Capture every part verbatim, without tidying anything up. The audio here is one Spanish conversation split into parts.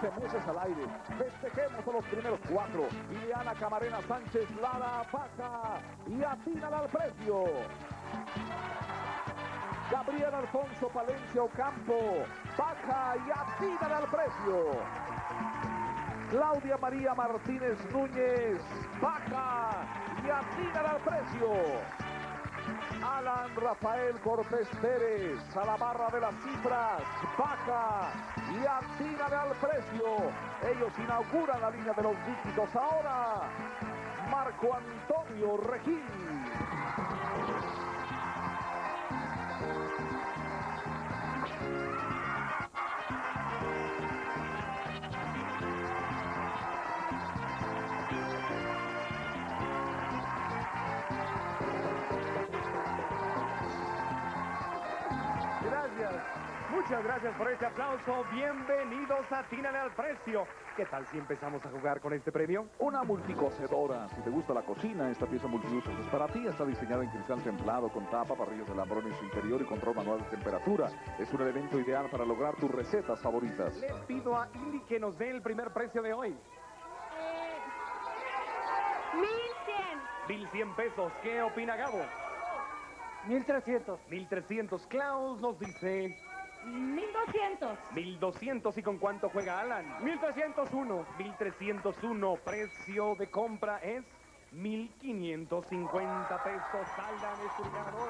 once meses al aire. Festejemos a los primeros cuatro. Liliana Camarena Sánchez, Lara Paca y atínala al precio. Gabriel Alfonso Palencia Ocampo, Paca y atínala al precio. Claudia María Martínez Núñez, Paca y atínala al precio. Alan Rafael Cortés Pérez, a la barra de las cifras, Paca y atínale al precio. Ellos inauguran la línea de los dígitos. Ahora, Marco Antonio Regín. Muchas gracias por este aplauso. Bienvenidos a Atínale al Precio. ¿Qué tal si empezamos a jugar con este premio? Una multicocedora. Si te gusta la cocina, esta pieza multiusos es para ti. Está diseñada en cristal templado, con tapa, parrillos de lambrón en su interior y control manual de temperatura. Es un elemento ideal para lograr tus recetas favoritas. Le pido a Indy que nos dé el primer precio de hoy. Eh, mil cien. Mil cien pesos. ¿Qué opina Gabo? Mil trescientos. Mil trescientos. Klaus nos dice... Mil doscientos. Mil doscientos. ¿Y con cuánto juega Alan? Mil trescientos uno. Mil trescientos uno. Precio de compra es mil quinientos cincuenta pesos. Alan es el ganador.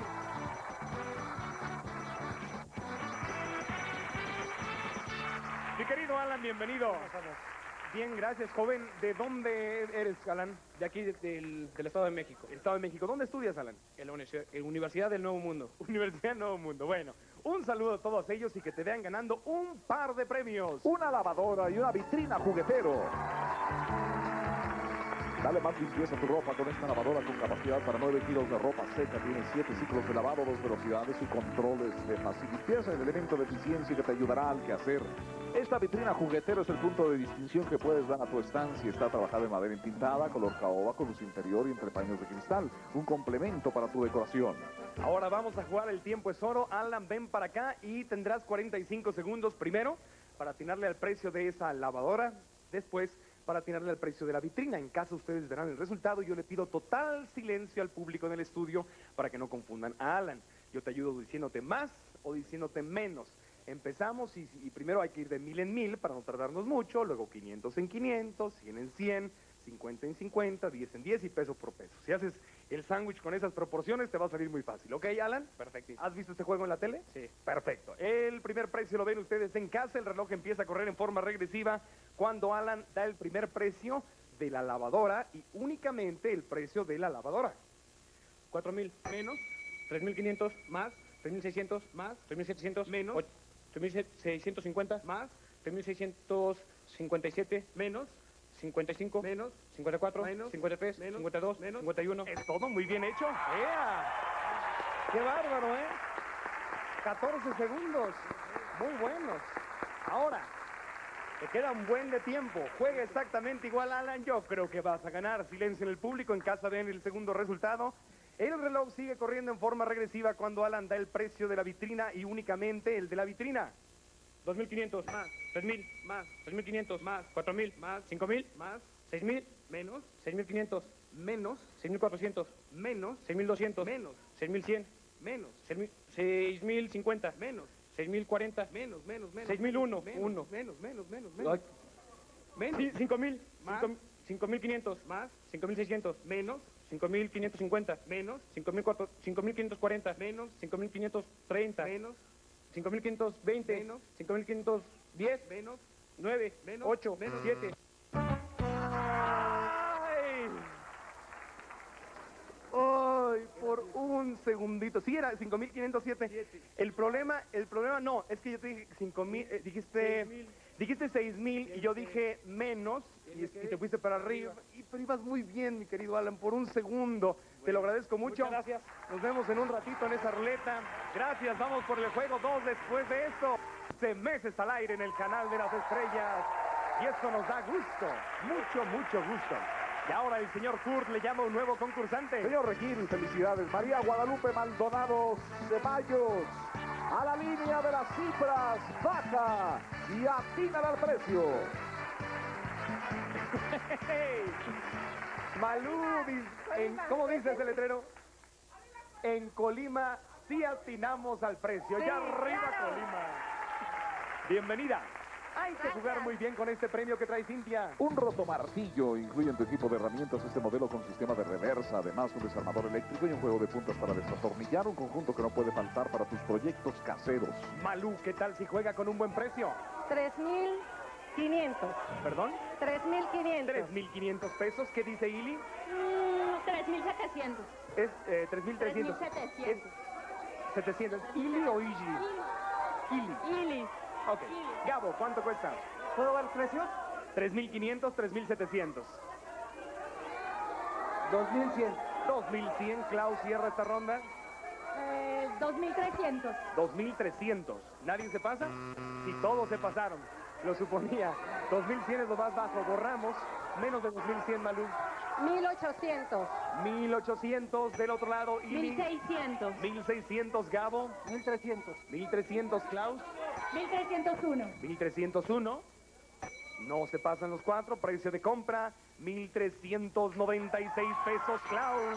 Mi querido Alan, bienvenido. Bien, gracias, joven. ¿De dónde eres, Alan? De aquí, de- del, del Estado de México. El Estado de México. ¿Dónde estudias, Alan? En la Universidad, en Universidad del Nuevo Mundo. Universidad Nuevo Mundo. Bueno, un saludo a todos ellos y que te vean ganando un par de premios. Una lavadora y una vitrina juguetero. Dale más limpieza a tu ropa con esta lavadora con capacidad para nueve kilos de ropa seca. Tiene siete ciclos de lavado, dos velocidades y controles de fácil limpieza. El elemento de eficiencia que te ayudará al quehacer. Esta vitrina juguetero es el punto de distinción que puedes dar a tu estancia. Está trabajada en madera entintada, color caoba, con luz interior y entre paños de cristal. Un complemento para tu decoración. Ahora vamos a jugar El Tiempo es Oro. Alan, ven para acá y tendrás cuarenta y cinco segundos primero para atinarle al precio de esa lavadora. Después, para atinarle al precio de la vitrina. En caso ustedes verán el resultado, yo le pido total silencio al público en el estudio para que no confundan a Alan. Yo te ayudo diciéndote más o diciéndote menos. Empezamos y, y primero hay que ir de mil en mil para no tardarnos mucho, luego quinientos en quinientos, cien en cien, cincuenta en cincuenta, diez en diez y peso por peso. Si haces el sándwich con esas proporciones te va a salir muy fácil. ¿Ok, Alan? Perfecto. ¿Has visto este juego en la tele? Sí. Perfecto. El primer precio lo ven ustedes en casa. El reloj empieza a correr en forma regresiva cuando Alan da el primer precio de la lavadora y únicamente el precio de la lavadora. Cuatro mil. Menos, Tres mil quinientos. Más. Tres mil seiscientos. más, Tres mil setecientos. Menos. Ocho- Tres mil seiscientos cincuenta. más, Tres mil seiscientos cincuenta y siete. menos, Cincuenta y cinco. menos. Cincuenta y cuatro. Menos. Cincuenta y tres. Menos. Cincuenta y dos. Menos. Cincuenta y uno. Es todo muy bien hecho. ¡Ea! ¡Qué bárbaro, eh! catorce segundos. Muy buenos. Ahora, te queda un buen de tiempo. Juega exactamente igual, Alan. Yo creo que vas a ganar. Silencio en el público en casa ven el segundo resultado. El reloj sigue corriendo en forma regresiva cuando Alan da el precio de la vitrina y únicamente el de la vitrina. Dos mil quinientos. Más, Tres mil. más, Tres mil quinientos. Más. Cuatro mil. más, Cinco mil. más, Seis mil. menos, Seis mil quinientos. menos, Seis mil cuatrocientos. menos, Seis mil doscientos. menos, Seis mil cien. menos, Seis mil- Seis mil cincuenta. menos, Seis mil cuarenta. menos, menos, menos. Seis mil uno, menos, uno. Menos, menos, menos, Ay, menos. Menos, sí, Cinco mil. Más. Cinco- Cinco mil quinientos. más, Cinco mil seiscientos. menos, Cinco mil quinientos cincuenta. menos, Cinco mil cuatro- cinco mil quinientos cuarenta. menos, Cinco mil quinientos treinta. menos, Cinco mil quinientos veinte. Menos. Cinco mil quinientos diez. menos, Nueve. Menos. Ocho. Menos. Siete. ¡Ay! ¡Ay! Por un segundito. Sí, era cinco mil quinientos siete. El problema, el problema no, es que yo te dije cinco mil, eh, dijiste, Seis mil. dijiste seis mil y yo dije menos y, es- y te fuiste para arriba. Y, pero ibas muy bien, mi querido Alan, por un segundo. Te lo agradezco mucho. Muchas gracias. Nos vemos en un ratito en esa ruleta. Gracias, vamos por el juego dos después de esto. Se meses al aire en el canal de las estrellas. Y eso nos da gusto, mucho, mucho gusto. Y ahora el señor Kurt le llama a un nuevo concursante. Señor Regín, felicidades. María Guadalupe Maldonado Ceballos. a la línea de las cifras, baja y atínale al precio. Malú, en, ¿cómo dice ese letrero? En Colima sí atinamos al precio. Sí, ¡Ya arriba, claro! Colima! Bienvenida. Hay que jugar Gracias. muy bien con este premio que trae Cintia. Un rotomartillo incluye en tu equipo de herramientas este modelo con sistema de reversa, además un desarmador eléctrico y un juego de puntas para desatornillar, un conjunto que no puede faltar para tus proyectos caseros. Malú, ¿qué tal si juega con un buen precio? tres mil quinientos. ¿Perdón? tres mil quinientos. tres mil quinientos pesos. ¿Qué dice Ili? Mm, tres mil setecientos. Es eh, tres mil trescientos. tres mil setecientos. Es setecientos. ¿Ili o Ili? Ili. Ili. Ok. Gabo, ¿cuánto cuesta? ¿Puedo dar el precio? tres mil quinientos, tres mil setecientos. dos mil cien. dos mil cien. Klaus cierra esta ronda. Eh, dos mil trescientos. dos mil trescientos. ¿Nadie se pasa? Si todos se pasaron. Lo suponía. dos mil cien es lo más bajo. Borramos. Menos de dos mil cien, Malú. mil ochocientos. mil ochocientos del otro lado. Ili. mil seiscientos. mil seiscientos, Gabo. mil trescientos. mil trescientos, Klaus. mil trescientos uno. mil trescientos uno. No se pasan los cuatro. Precio de compra, mil trescientos noventa y seis pesos, Klaus.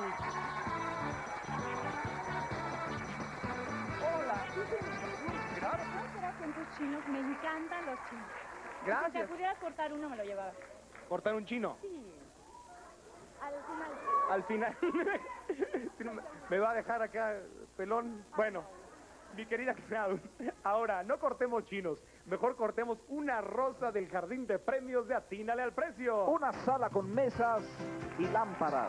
Hola. Acentos chinos, me encantan los chinos. Si Gracias. te pudieras cortar uno, me lo llevaba. Cortar un chino. Sí. Al final. Al final. Si no, me- me va a dejar acá pelón. Bueno, mi querida Klaus, ahora no cortemos chinos. Mejor cortemos una rosa del jardín de premios de Atínale al Precio. Una sala con mesas y lámparas.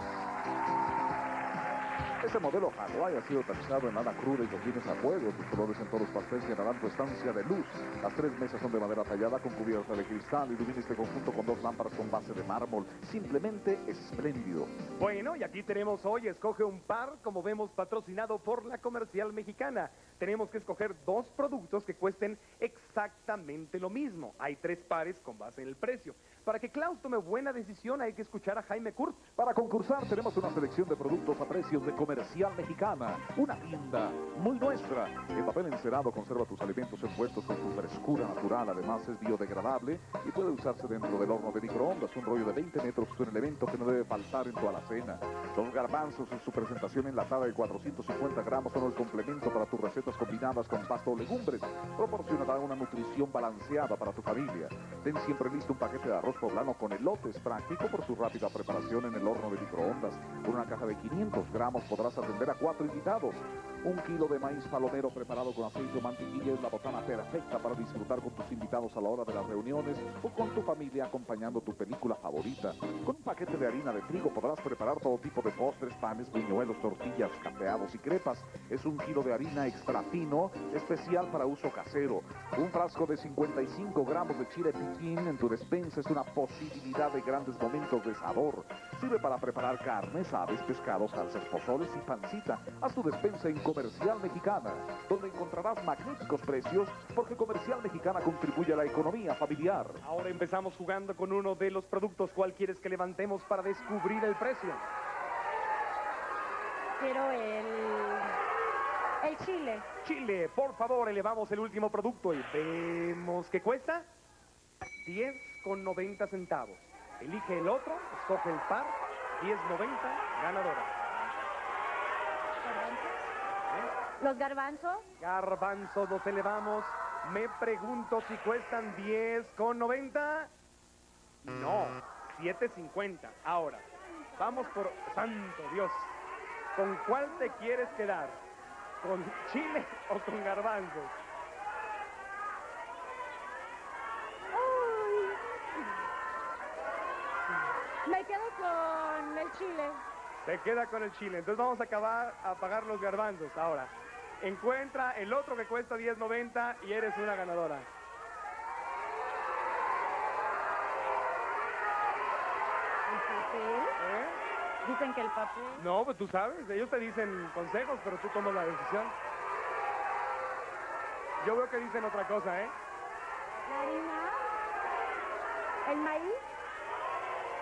Este modelo Hawaii ha sido tapizado en lana cruda y con fines a fuego. Sus colores en tonos pastel llenarán tu estancia de luz. Las tres mesas son de madera tallada con cubierta de cristal. Ilumina este conjunto con dos lámparas con base de mármol. Simplemente espléndido. Bueno, y aquí tenemos hoy, escoge un par, como vemos, patrocinado por la Comercial Mexicana. Tenemos que escoger dos productos que cuesten exactamente lo mismo. Hay tres pares con base en el precio. Para que Klaus tome buena decisión hay que escuchar a Jaime Kurtz. Para concursar tenemos una selección de productos a precios de Comercial Mexicana. Una tienda muy nuestra. El papel encerado conserva tus alimentos envueltos con su frescura natural. Además es biodegradable y puede usarse dentro del horno de microondas. Un rollo de veinte metros es un elemento que no debe faltar en tu alacena. Los garbanzos en su presentación enlatada de cuatrocientos cincuenta gramos son el complemento para tus recetas combinadas con pasto o legumbres. Proporcionará una nutrición balanceada para tu familia. Ten siempre listo un paquete de arroz poblano con elotes, práctico por su rápida preparación en el horno de microondas. Con una caja de quinientos gramos podrás atender a cuatro invitados. Un kilo de maíz palomero preparado con aceite o mantequilla es la botana perfecta para disfrutar con tus invitados a la hora de las reuniones o con tu familia acompañando tu película favorita. Con un paquete de harina de trigo podrás preparar todo tipo de postres, panes, buñuelos, tortillas, capeados y crepas. Es un kilo de harina extra fino, especial para uso casero. Un frasco de cincuenta y cinco gramos de chile piquín en tu despensa es una posibilidad de grandes momentos de sabor. Sirve para preparar carnes, aves, pescados, salsas, pozoles y pancita. Haz tu despensa en Comercial Mexicana, donde encontrarás magníficos precios, porque Comercial Mexicana contribuye a la economía familiar. Ahora empezamos jugando con uno de los productos. ¿Cuál quieres que levantemos para descubrir el precio? Quiero el... El chile. Chile, por favor, elevamos el último producto y vemos que cuesta diez con noventa centavos. Elige el otro, escoge el par, diez noventa, ganadora. Los garbanzos. Garbanzos los elevamos. Me pregunto si cuestan diez con noventa. No, siete cincuenta. Ahora, vamos por... ¡Santo Dios! ¿Con cuál te quieres quedar? ¿Con chile o con garbanzos? Me quedo con el chile. Se queda con el chile. Entonces vamos a acabar a pagar los garbanzos. Ahora, encuentra el otro que cuesta diez noventa y eres una ganadora. ¿El papel? ¿Eh? Dicen que el papel. No, pues tú sabes. Ellos te dicen consejos, pero tú tomas la decisión. Yo veo que dicen otra cosa, ¿eh? La harina. El maíz.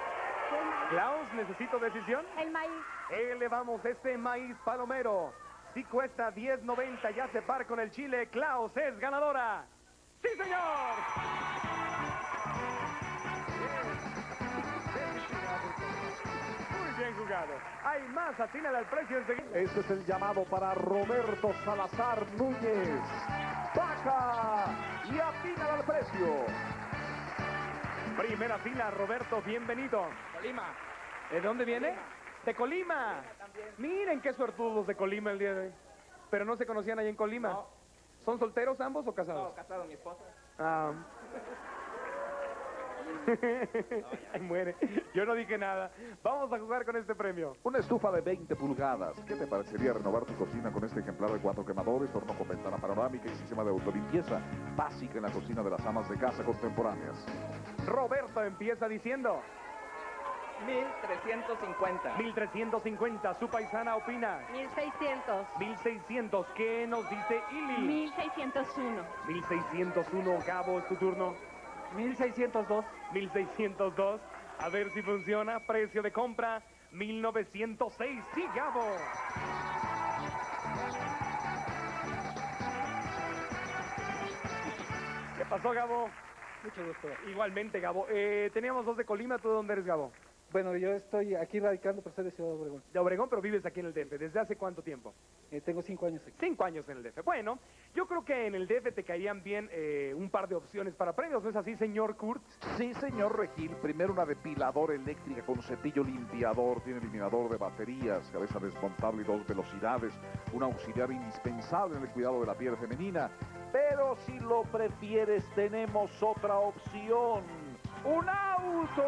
El maíz. Klaus, necesito decisión. El maíz. Elevamos este maíz palomero. Sí cuesta diez noventa, ya se par con el chile. Klaus es ganadora. ¡Sí, señor! Muy bien jugado. Hay más, atínale al precio enseguida. Este es el llamado para Roberto Salazar Núñez. Baja y atina al precio. Primera fila, Roberto, bienvenido. Colima. ¿De dónde viene? Colima. De Colima. Miren qué suertudos de Colima el día de hoy. Pero no se conocían ahí en Colima. No. ¿Son solteros ambos o casados? No, casado, mi esposa. Ah. Ay, muere. Yo no dije nada. Vamos a jugar con este premio. Una estufa de veinte pulgadas. ¿Qué te parecería renovar tu cocina con este ejemplar de cuatro quemadores, horno con ventana panorámica y sistema de autolimpieza? Básica en la cocina de las amas de casa contemporáneas. Roberto empieza diciendo mil trescientos cincuenta. mil trescientos cincuenta. Su paisana opina mil seiscientos. mil seiscientos. ¿Qué nos dice Ili? mil seiscientos uno. mil seiscientos uno. Gabo, es tu turno. mil seiscientos dos. mil seiscientos dos. A ver si funciona. Precio de compra mil novecientos seis. Sí, Gabo. ¿Qué pasó, Gabo? Mucho gusto. Igualmente, Gabo. Eh, teníamos dos de Colima. ¿Tú de dónde eres, Gabo? Bueno, yo estoy aquí radicando, pero soy de Ciudad Obregón. De Obregón, pero vives aquí en el D F. ¿Desde hace cuánto tiempo? Eh, tengo cinco años aquí. Cinco años en el D F. Bueno, yo creo que en el D F te caerían bien eh, un par de opciones para premios. ¿No es así, señor Kurtz? Sí, señor Regil. Primero una depiladora eléctrica con cepillo limpiador. Tiene eliminador de baterías, cabeza desmontable y dos velocidades. Un auxiliar indispensable en el cuidado de la piel femenina. Pero si lo prefieres, tenemos otra opción. ¡Un auto!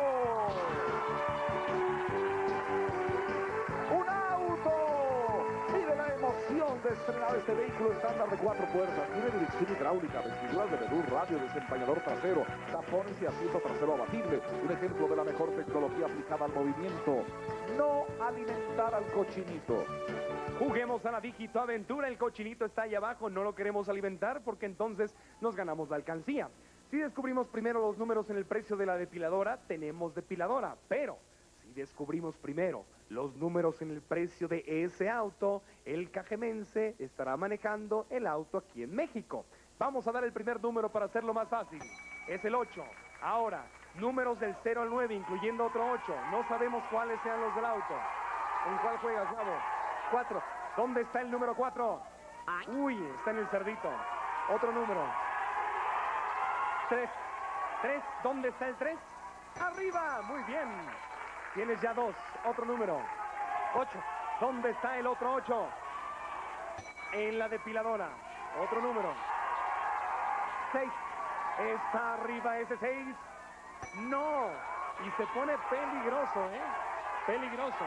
¡Un auto! Vive la emoción de estrenar este vehículo estándar de cuatro puertas. Tiene dirección hidráulica, vestiduras de vedú, radio, desempañador trasero, tapones y asiento trasero abatible. Un ejemplo de la mejor tecnología aplicada al movimiento. No alimentar al cochinito. Juguemos a la Dígito Aventura. El cochinito está ahí abajo. No lo queremos alimentar porque entonces nos ganamos la alcancía. Si descubrimos primero los números en el precio de la depiladora, tenemos depiladora. Pero si descubrimos primero los números en el precio de ese auto, el cajemense estará manejando el auto aquí en México. Vamos a dar el primer número para hacerlo más fácil. Es el ocho. Ahora, números del cero al nueve, incluyendo otro ocho. No sabemos cuáles sean los del auto. ¿En cuál juegas, Gabo? cuatro. ¿Dónde está el número cuatro? Uy, está en el cerdito. Otro número. tres. tres. ¿Dónde está el tres? ¡Arriba! Muy bien. Tienes ya dos. Otro número. ocho. ¿Dónde está el otro ocho? En la depiladora. Otro número. seis. ¿Está arriba ese seis? No. Y se pone peligroso, ¿eh? Peligroso.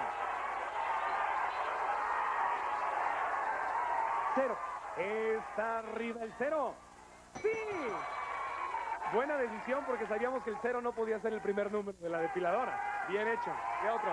Cero. ¿Está arriba el cero? ¡Sí! Buena decisión porque sabíamos que el cero no podía ser el primer número de la depiladora. Bien hecho. ¿Qué otro?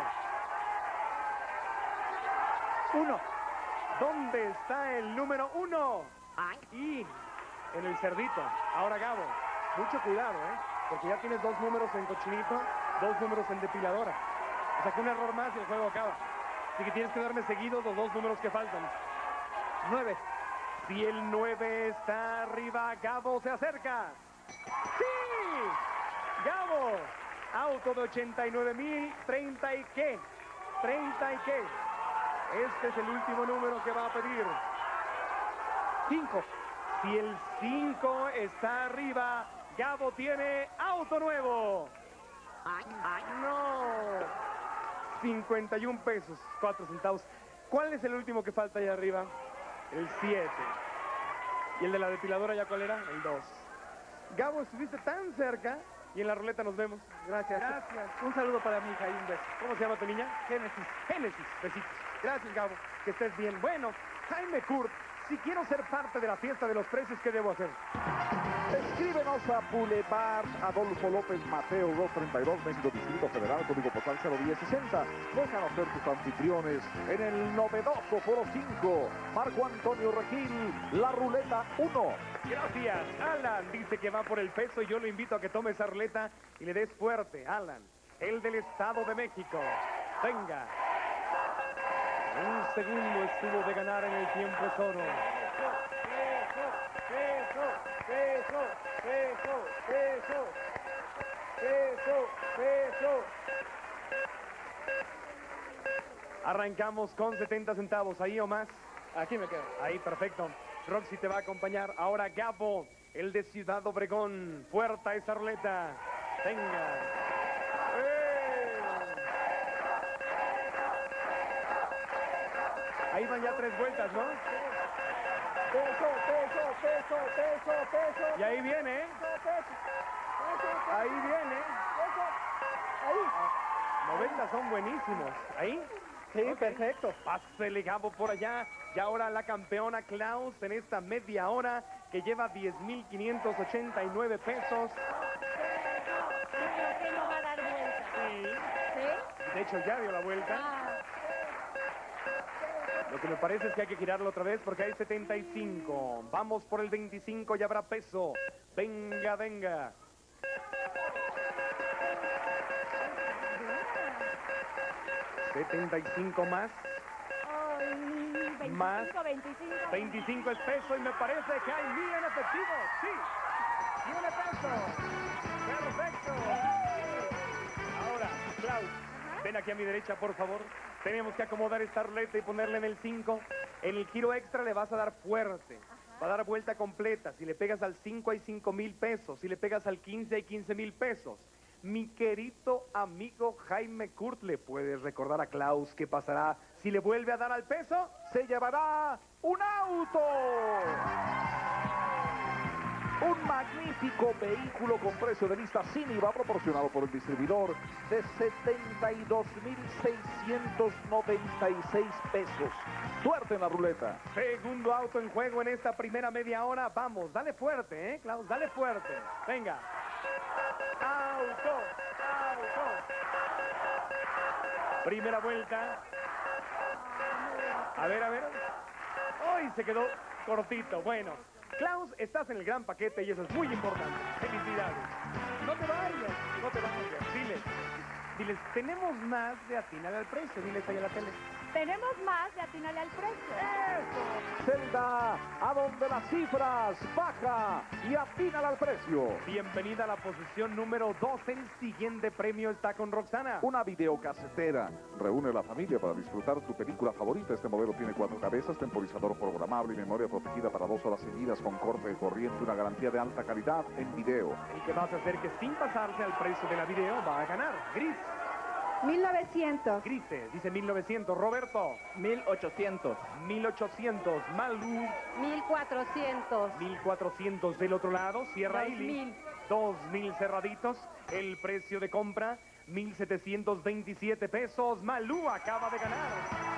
Uno. ¿Dónde está el número uno? Y en el cerdito. Ahora, Gabo, mucho cuidado, ¿eh? Porque ya tienes dos números en cochinito, dos números en depiladora. O sea que un error más y el juego acaba. Así que tienes que darme seguidos los dos números que faltan. nueve. Si el nueve está arriba, Gabo se acerca. ¡Sí! Gabo, auto de ochenta y nueve mil, treinta y qué, treinta y qué. Este es el último número que va a pedir. cinco. Si el cinco está arriba, Gabo tiene auto nuevo. No. cincuenta y un pesos, cuatro centavos. ¿Cuál es el último que falta ahí arriba? El siete. ¿Y el de la depiladora ya cuál era? El dos. Gabo, estuviste tan cerca y en la ruleta nos vemos. Gracias. Gracias. Un saludo para mi hija y un beso. ¿Cómo se llama tu niña? Génesis. Génesis. Besitos. Gracias, Gabo. Que estés bien. Bueno, Jaime Kurt, si quiero ser parte de la fiesta de los precios, ¿qué debo hacer? Escríbenos a Boulevard Adolfo López Mateo doscientos treinta y dos, México, Distrito Federal, código postal cero diez sesenta. Déjanos ser tus anfitriones en el novedoso Foro cinco. Marco Antonio Regil, la ruleta uno. Gracias. Alan dice que va por el peso y yo lo invito a que tome esa ruleta y le des fuerte. Alan, el del Estado de México. Venga. Un segundo estuvo de ganar en el tiempo es oro. Peso, peso, peso, peso, peso, peso, peso. Arrancamos con setenta centavos. ¿Ahí o más? Aquí me quedo. Ahí, perfecto. Roxy te va a acompañar. Ahora Gabo, el de Ciudad Obregón. Fuerza esa ruleta. Venga. ¡Eh! Ahí van ya tres vueltas, ¿no? Peso, peso, peso, peso, peso. Y ahí viene, ¿eh? Peso, peso. Ahí viene. Peso. Ahí. noventa son buenísimos. ¿Ahí? Sí, perfecto. Pásele Gabo por allá. Y ahora la campeona Klaus en esta media hora que lleva diez mil quinientos ochenta y nueve pesos. Creo que no va a dar vuelta. Sí. ¿Sí? De hecho ya dio la vuelta. Ah, Lo que me parece es que hay que girarlo otra vez porque hay setenta y cinco. Vamos por el veinticinco y habrá peso. Venga, venga. setenta y cinco más. ay, veinticinco, Más. veinticinco. veinticinco es peso y me parece que hay mil en efectivo. Sí. Tiene peso. Perfecto. Ahora, Klaus, Ajá. ven aquí a mi derecha, por favor. Tenemos que acomodar esta ruleta y ponerla en el cinco. En el giro extra le vas a dar fuerte. Va a dar vuelta completa. Si le pegas al cinco hay cinco mil pesos. Si le pegas al quince hay quince mil pesos. Mi querido amigo Jaime Kurt, ¿le puedes recordar a Klaus qué pasará si le vuelve a dar al peso? Se llevará un auto. Un magnífico vehículo con precio de lista sin I V A proporcionado por el distribuidor de setenta y dos mil seiscientos noventa y seis pesos. Suerte en la ruleta. Segundo auto en juego en esta primera media hora. Vamos, dale fuerte, ¿eh, Klaus? Dale fuerte. Venga. Auto, auto. Primera vuelta. A ver, a ver. ¡Ay! Se quedó cortito. Bueno, Klaus, estás en el gran paquete y eso es muy importante. Felicidades. No te vayas, no te vayas. Diles, diles, tenemos más de atinar al precio. Diles ahí a la tele. Tenemos más de atinarle al precio. Zelda, a donde las cifras baja y atina al precio. Bienvenida a la posición número dos. El siguiente premio está con Roxana. Una videocasetera. Reúne a la familia para disfrutar tu película favorita. Este modelo tiene cuatro cabezas, temporizador programable y memoria protegida para dos horas seguidas con corte de corriente. Una garantía de alta calidad en video. Y que vas a hacer que sin pasarse al precio de la video va a ganar. Gris. mil novecientos. Grise, dice mil novecientos. Roberto. mil ochocientos. mil ochocientos. Malú. mil cuatrocientos. mil cuatrocientos del otro lado. Sierra Dos Ili. mil. dos mil cerraditos. El precio de compra, mil setecientos veintisiete pesos. Malú acaba de ganar.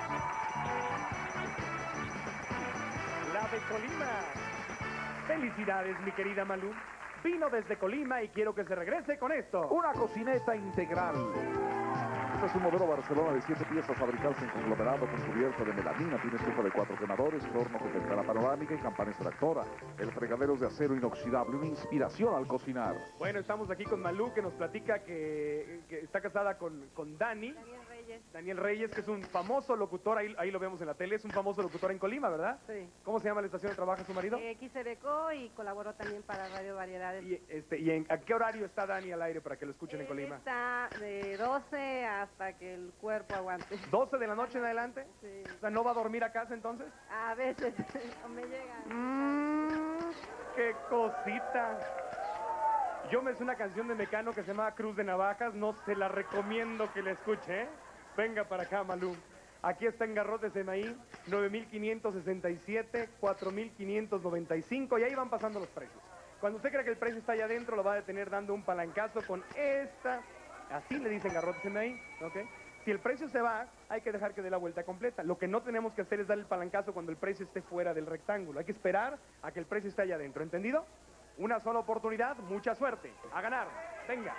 La de Colima. Felicidades, mi querida Malú. Vino desde Colima y quiero que se regrese con esto. Una cocineta integral. Este es un modelo Barcelona de siete piezas fabricadas en conglomerado con cubierta de melamina. Tiene estufa de cuatro quemadores, horno con ventana panorámica y campana extractora. El fregadero es de acero inoxidable, una inspiración al cocinar. Bueno, estamos aquí con Malú, que nos platica que, que está casada con, con Dani. Daniel Reyes. Daniel Reyes, que es un famoso locutor, ahí, ahí lo vemos en la tele, es un famoso locutor en Colima, ¿verdad? Sí. ¿Cómo se llama la estación de trabajo su marido? Eh, X R C y colaboró también para Radio Variedades. Y, este, ¿y en, a qué horario está Dani al aire para que lo escuchen en Él Colima? está de doce hasta que el cuerpo aguante. ¿doce de la noche en adelante? Sí. O sea, ¿no va a dormir a casa entonces? A veces no me llegan. Mmm, ¡qué cosita! Yo me sé una canción de Mecano que se llama Cruz de Navajas, no se la recomiendo que la escuche, ¿eh? Venga para acá, Malú. Aquí está en Garrotes de Maíz, nueve mil quinientos sesenta y siete, cuatro mil quinientos noventa y cinco, y ahí van pasando los precios. Cuando usted cree que el precio está allá adentro, lo va a detener dando un palancazo con esta, así le dicen Garrotes de Maíz, ¿ok? Si el precio se va, hay que dejar que dé la vuelta completa. Lo que no tenemos que hacer es dar el palancazo cuando el precio esté fuera del rectángulo. Hay que esperar a que el precio esté allá adentro, ¿entendido? Una sola oportunidad, mucha suerte. A ganar, venga.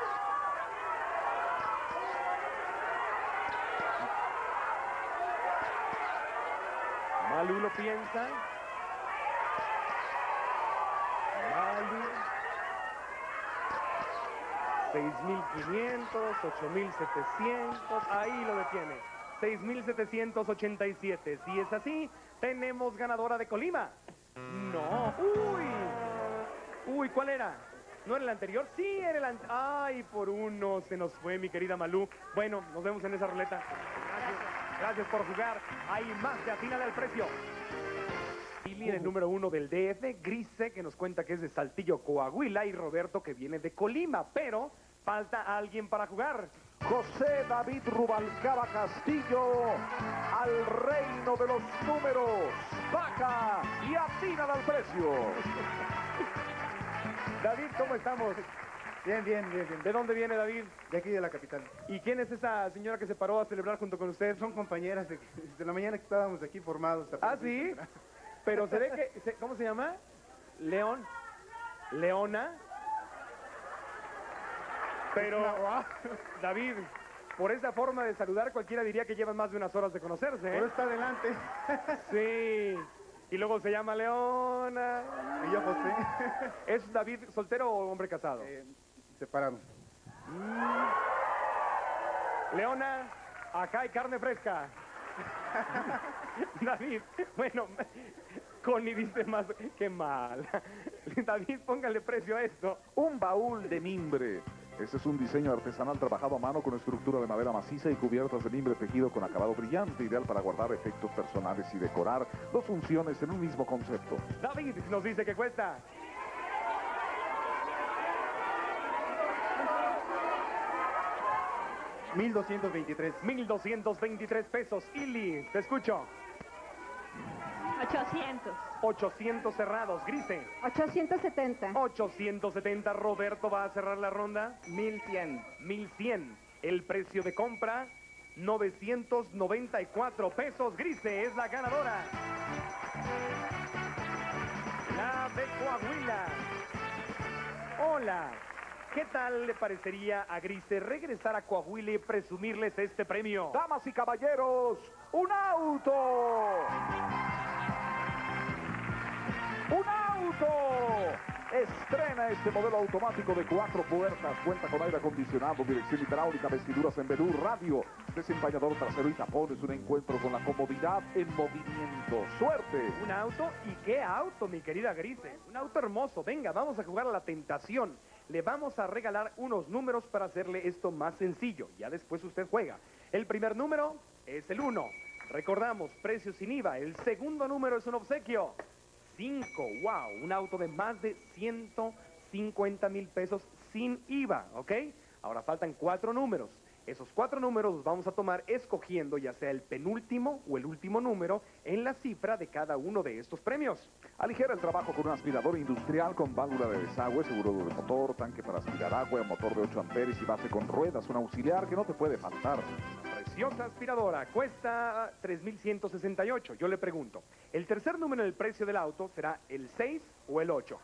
Malú lo piensa. Malú. seis mil quinientos, ocho mil setecientos. Ahí lo detiene. seis mil setecientos ochenta y siete. Si es así, tenemos ganadora de Colima. No. Uy. Uy, ¿cuál era? ¿No era el anterior? Sí, era el anterior. Ay, por uno se nos fue, mi querida Malú. Bueno, nos vemos en esa ruleta. Gracias. Gracias por jugar. Hay más de Atínale al Precio. Lili en el número uno del D F, Grise, que nos cuenta que es de Saltillo, Coahuila, y Roberto, que viene de Colima. Pero falta alguien para jugar. José David Rubalcaba Castillo, al reino de los números, baja y Atínale al Precio. David, ¿cómo estamos? Bien, bien, bien, bien. ¿De dónde viene David? De aquí de la capital. ¿Y quién es esa señora que se paró a celebrar junto con usted? Son compañeras de, de la mañana que estábamos aquí formados. ¿Ah, sí? Pero se ve que... se- ¿Cómo se llama? León. Leona. Pero, David, por esa forma de saludar, cualquiera diría que llevan más de unas horas de conocerse, Pero ¿eh? está adelante. Sí. Y luego se llama Leona. Y yo, José. ¿Es David soltero o hombre casado? Eh, separados. Leona, acá hay carne fresca. David, bueno, Connie dice más que mal. David, póngale precio a esto. Un baúl de mimbre. Este es un diseño artesanal trabajado a mano con estructura de madera maciza y cubiertas de mimbre tejido con acabado brillante, ideal para guardar efectos personales y decorar dos funciones en un mismo concepto. David nos dice que cuesta. mil doscientos veintitrés. mil doscientos veintitrés pesos. Ili, te escucho. ochocientos. ochocientos cerrados. Grise. ochocientos setenta. ochocientos setenta. Roberto va a cerrar la ronda. mil cien. mil cien. El precio de compra, novecientos noventa y cuatro pesos. Grise es la ganadora. La de Coahuila. Hola. ¿Qué tal le parecería a Grise regresar a Coahuila y presumirles este premio? Damas y caballeros, un auto. ¡Un auto! Estrena este modelo automático de cuatro puertas. Cuenta con aire acondicionado, dirección hidráulica, vestiduras en velú, radio, desempañador trasero y tapones. Un encuentro con la comodidad en movimiento. ¡Suerte! Un auto, ¿y qué auto, mi querida Grise? Un auto hermoso. Venga, vamos a jugar a la tentación. Le vamos a regalar unos números para hacerle esto más sencillo. Ya después usted juega. El primer número es el uno. Recordamos, precio sin I V A. El segundo número es un obsequio. cinco. Wow, un auto de más de ciento cincuenta mil pesos sin I V A, ¿ok? Ahora faltan cuatro números. Esos cuatro números los vamos a tomar escogiendo ya sea el penúltimo o el último número en la cifra de cada uno de estos premios. Aligera el trabajo con un aspirador industrial con válvula de desagüe, seguro de motor, tanque para aspirar agua, motor de ocho amperes y base con ruedas, un auxiliar que no te puede faltar. Preciosa aspiradora, cuesta tres mil ciento sesenta y ocho. Yo le pregunto, ¿el tercer número del precio del auto será el seis o el ocho?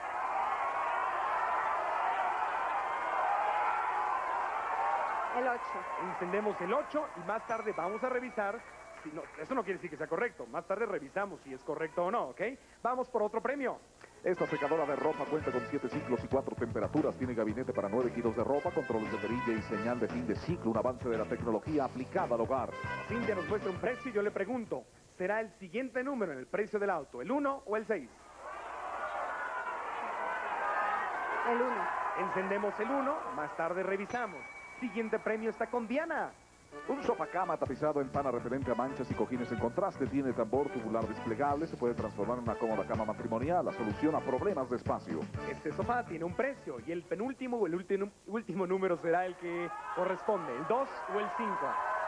El ocho. Encendemos el ocho y más tarde vamos a revisar. Si no, eso no quiere decir que sea correcto. Más tarde revisamos si es correcto o no, ¿ok? Vamos por otro premio. Esta secadora de ropa cuenta con siete ciclos y cuatro temperaturas. Tiene gabinete para nueve kilos de ropa, controles de perilla y señal de fin de ciclo. Un avance de la tecnología aplicada al hogar. Cintia nos muestra un precio y yo le pregunto, ¿será el siguiente número en el precio del auto, el uno o el seis? El uno. Encendemos el uno, más tarde revisamos. Siguiente premio está con Diana. Un sofacama tapizado en pana repelente a manchas y cojines en contraste. Tiene tambor tubular desplegable. Se puede transformar en una cómoda cama matrimonial. La solución a problemas de espacio. Este sofá tiene un precio y el penúltimo o el último, último número será el que corresponde, el dos o el cinco.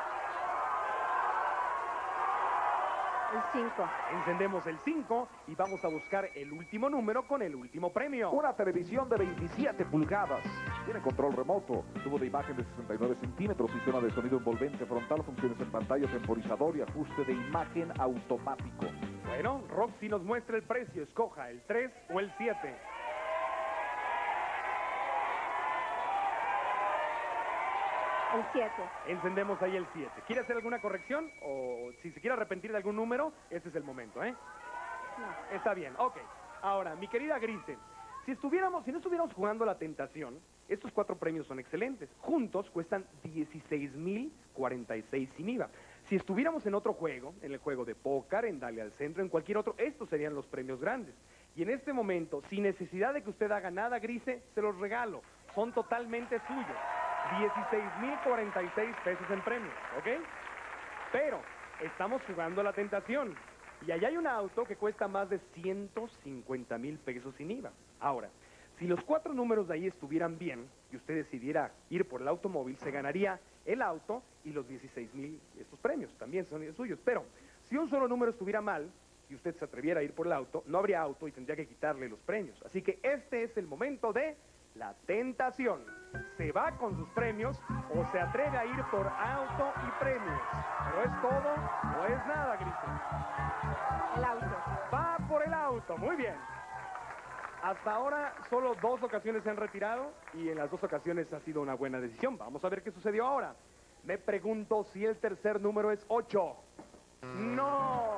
El cinco. Encendemos el cinco y vamos a buscar el último número con el último premio. Una televisión de veintisiete pulgadas. Tiene control remoto, tubo de imagen de sesenta y nueve centímetros, sistema de sonido envolvente frontal, funciones en pantalla, temporizador y ajuste de imagen automático. Bueno, Roxy nos muestra el precio. Escoja el tres o el siete. El siete. Encendemos ahí el siete. ¿Quiere hacer alguna corrección? O si se quiere arrepentir de algún número, este es el momento, ¿eh? No. Está bien, ok. Ahora, mi querida Grise, si estuviéramos, si no estuviéramos jugando la tentación, estos cuatro premios son excelentes. Juntos cuestan dieciséis mil cuarenta y seis sin I V A. Si estuviéramos en otro juego, en el juego de póker, en Dale al Centro, en cualquier otro, estos serían los premios grandes. Y en este momento, sin necesidad de que usted haga nada, Grise, se los regalo. Son totalmente suyos. dieciséis mil cuarenta y seis pesos en premios, ¿ok? Pero estamos jugando a la tentación. Y allá hay un auto que cuesta más de ciento cincuenta mil pesos sin I V A. Ahora, si los cuatro números de ahí estuvieran bien y usted decidiera ir por el automóvil, se ganaría el auto y los dieciséis mil, estos premios también son suyos. Pero si un solo número estuviera mal y usted se atreviera a ir por el auto, no habría auto y tendría que quitarle los premios. Así que este es el momento de la tentación. ¿Se va con sus premios o se atreve a ir por auto y premios? ¿Pero es todo o es nada, Grise? El auto. Va por el auto, muy bien. Hasta ahora solo dos ocasiones se han retirado y en las dos ocasiones ha sido una buena decisión. Vamos a ver qué sucedió ahora. Me pregunto si el tercer número es ocho. ¡No!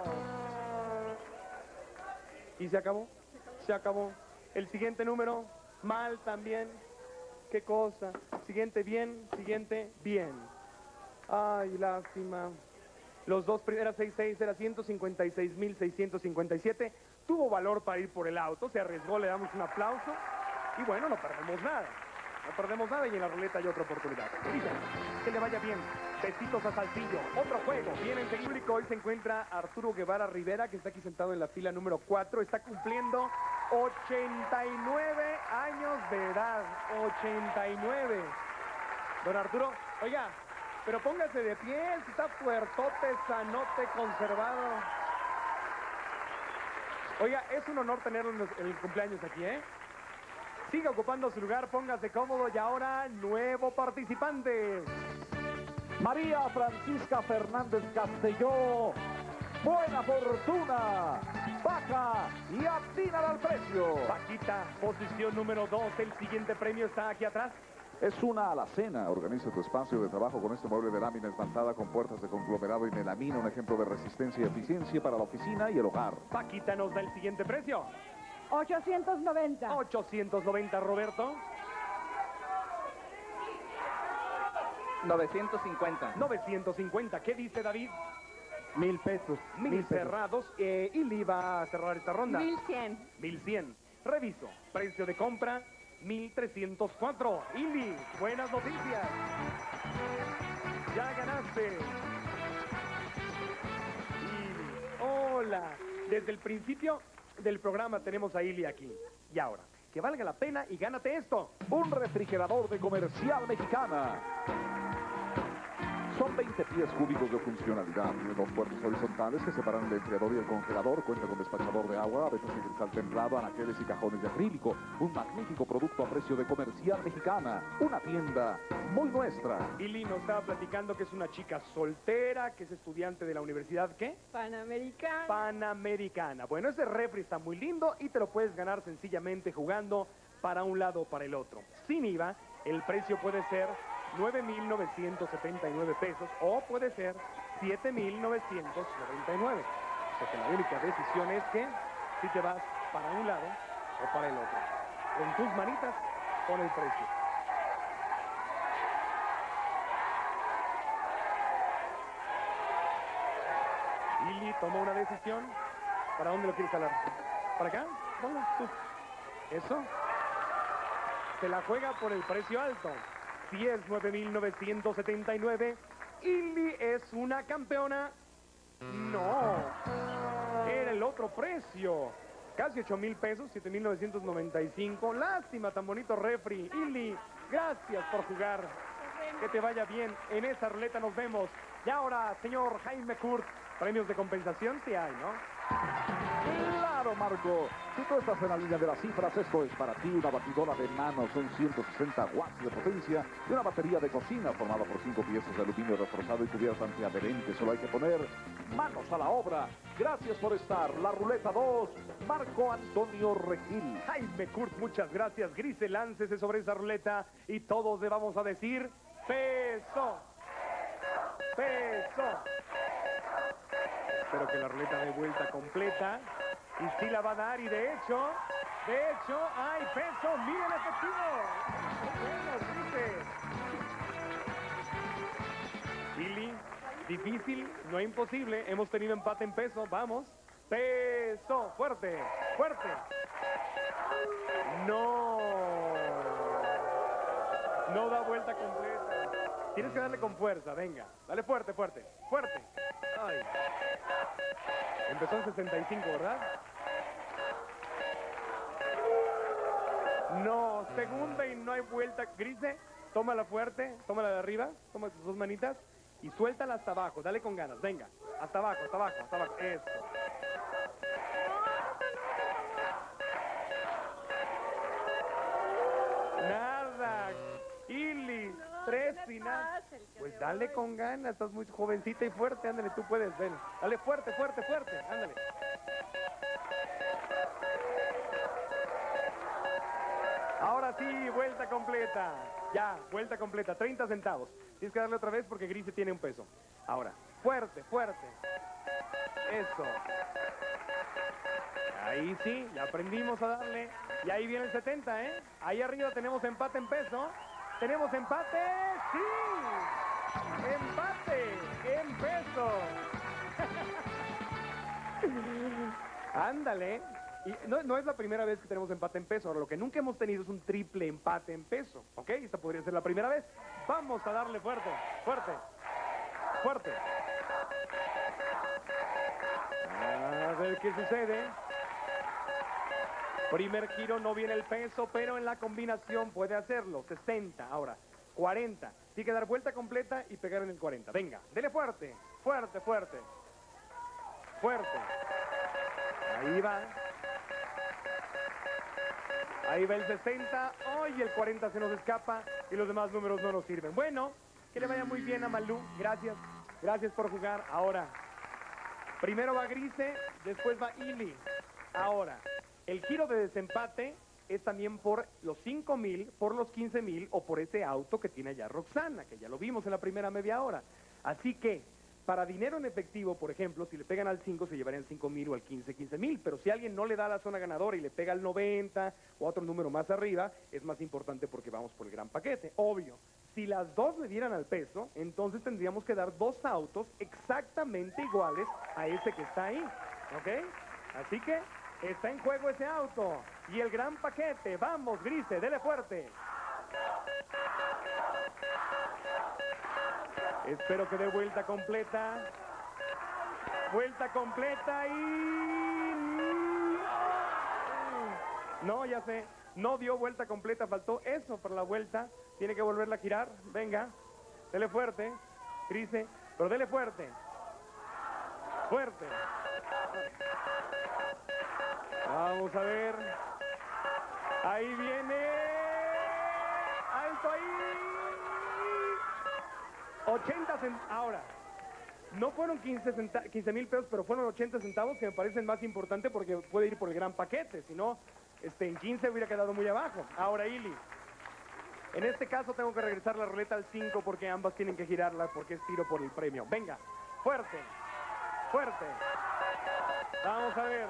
¿Y se acabó? Se acabó. El siguiente número, mal también. ¿Qué cosa? Siguiente, bien. Siguiente, bien. Ay, lástima. Los dos primeras seis seis era ciento cincuenta y seis mil seiscientos cincuenta y siete. Tuvo valor para ir por el auto, se arriesgó, le damos un aplauso. Y bueno, no perdemos nada. No perdemos nada y en la ruleta hay otra oportunidad. Dice, que le vaya bien. Besitos a Saltillo. Otro juego. Viene en público. Hoy se encuentra Arturo Guevara Rivera, que está aquí sentado en la fila número cuatro. Está cumpliendo ochenta y nueve años de edad. ochenta y nueve. Don Arturo, oiga, pero póngase de pie, si está puertote, sanote, conservado. Oiga, es un honor tenerlo en el cumpleaños aquí, ¿eh? Siga ocupando su lugar, póngase cómodo y ahora, nuevo participante. María Francisca Fernández Castelló. Buena fortuna. Baja y atina al precio. Paquita, posición número dos. El siguiente premio está aquí atrás. Es una alacena. Organiza tu espacio de trabajo con este mueble de lámina esmaltada con puertas de conglomerado y melamina, un ejemplo de resistencia y eficiencia para la oficina y el hogar. Paquita nos da el siguiente precio. ochocientos noventa. ochocientos noventa, Roberto. novecientos cincuenta. novecientos cincuenta. ¿Qué dice David? Mil pesos. Mil, Mil pesos. cerrados. Eh, y le va a cerrar esta ronda. mil cien. mil cien. Reviso. Precio de compra, mil trescientos cuatro. Ili, buenas noticias. Ya ganaste. Ili, hola. Desde el principio del programa tenemos a Ili aquí. Y ahora, que valga la pena y gánate esto. Un refrigerador de Comercial Mexicana. Son veinte pies cúbicos de funcionalidad. Tiene dos puertos horizontales que separan el enfriador y el congelador. Cuenta con despachador de agua, vetas de cristal templado, anaqueles y cajones de acrílico. Un magnífico producto a precio de Comercial Mexicana. Una tienda muy nuestra. Ili nos estaba platicando que es una chica soltera, que es estudiante de la universidad, ¿qué? Panamericana. Panamericana. Bueno, ese refri está muy lindo y te lo puedes ganar sencillamente jugando para un lado o para el otro. Sin I V A, el precio puede ser nueve mil novecientos setenta y nueve pesos o puede ser siete mil novecientos noventa y nueve. Porque la única decisión es que si te vas para un lado o para el otro. Con tus manitas, pon el precio. Ili tomó una decisión. ¿Para dónde lo quieres jalar? ¿Para acá? Ponlo tú. Eso. Se la juega por el precio alto. Si es nueve mil novecientos setenta y nueve, Ili es una campeona. No. Era el otro precio. Casi ocho mil pesos, siete mil novecientos noventa y cinco. Lástima, tan bonito refri. Ili, gracias por jugar. Que te vaya bien. En esa ruleta nos vemos. Y ahora, señor Jaime Kurt, premios de compensación sí hay, ¿no? Claro, Marco. Si tú estás en la línea de las cifras, esto es para ti. Una batidora de mano, son ciento sesenta watts de potencia y una batería de cocina formada por cinco piezas de aluminio reforzado y cubierta antiadherente. Solo hay que poner manos a la obra. Gracias por estar. La ruleta dos, Marco Antonio Regil. Jaime Kurt, muchas gracias. Grise, láncese sobre esa ruleta y todos le vamos a decir peso. Peso. Espero que la ruleta dé vuelta completa. Y sí la va a dar. Y de hecho, de hecho, hay peso. ¡Miren efectivo! ¡Qué bueno, Grise! Ili, Difícil, no imposible. Hemos tenido empate en peso. Vamos. Peso. Fuerte. Fuerte. No. No da vuelta completa. Tienes que darle con fuerza. Venga. Dale fuerte, fuerte. Fuerte. Ay. Empezó en sesenta y cinco, ¿verdad? No. Segunda y no hay vuelta. Grise, tómala fuerte. Tómala de arriba. Toma tus dos manitas. Y suéltala hasta abajo, dale con ganas, venga. Hasta abajo, hasta abajo, hasta abajo, eso. Nada. Ili, tres y nada. Pues dale con ganas, estás muy jovencita y fuerte, ándale, tú puedes, ven. Dale fuerte, fuerte, fuerte, ándale. Ahora sí, vuelta completa. Ya, vuelta completa, treinta centavos. Tienes que darle otra vez porque Grise tiene un peso. Ahora, fuerte, fuerte. Eso. Ahí sí, ya aprendimos a darle. Y ahí viene el setenta, ¿eh? Ahí arriba tenemos empate en peso. ¿Tenemos empate? ¡Sí! ¡Empate en peso! Ándale. Y no, no es la primera vez que tenemos empate en peso. Ahora, lo que nunca hemos tenido es un triple empate en peso. ¿Ok? Esta podría ser la primera vez. Vamos a darle fuerte, fuerte, fuerte. A ver qué sucede. Primer giro no viene el peso, pero en la combinación puede hacerlo. sesenta, ahora, cuarenta. Tiene que dar vuelta completa y pegar en el cuarenta. Venga, dele fuerte, fuerte, fuerte. Fuerte. Ahí va. Ahí va el sesenta, hoy el cuarenta se nos escapa y los demás números no nos sirven. Bueno, que le vaya muy bien a Malú, gracias, gracias por jugar. Ahora, primero va Grise, después va Ili. Ahora, el giro de desempate es también por los cinco mil, por los quince mil o por ese auto que tiene allá Roxana, que ya lo vimos en la primera media hora. Así que, para dinero en efectivo, por ejemplo, si le pegan al cinco, se llevarían cinco mil o al quince, quince mil. Pero si alguien no le da la zona ganadora y le pega al noventa o otro número más arriba, es más importante porque vamos por el gran paquete. Obvio, si las dos le dieran al peso, entonces tendríamos que dar dos autos exactamente iguales a ese que está ahí. ¿Ok? Así que está en juego ese auto. Y el gran paquete. Vamos, Grise, dele fuerte. Espero que dé vuelta completa. Vuelta completa y... No, ya sé. No dio vuelta completa. Faltó eso para la vuelta. Tiene que volverla a girar. Venga. Dele fuerte. Grise. Pero dele fuerte. Fuerte. Vamos a ver. Ahí viene. Alto ahí. ochenta centavos. Ahora, no fueron quince mil pesos, pero fueron ochenta centavos, que me parecen más importante porque puede ir por el gran paquete. Si no, este, en quince hubiera quedado muy abajo. Ahora, Ili. En este caso tengo que regresar la ruleta al cinco porque ambas tienen que girarla porque es tiro por el premio. Venga, fuerte, fuerte. Vamos a ver.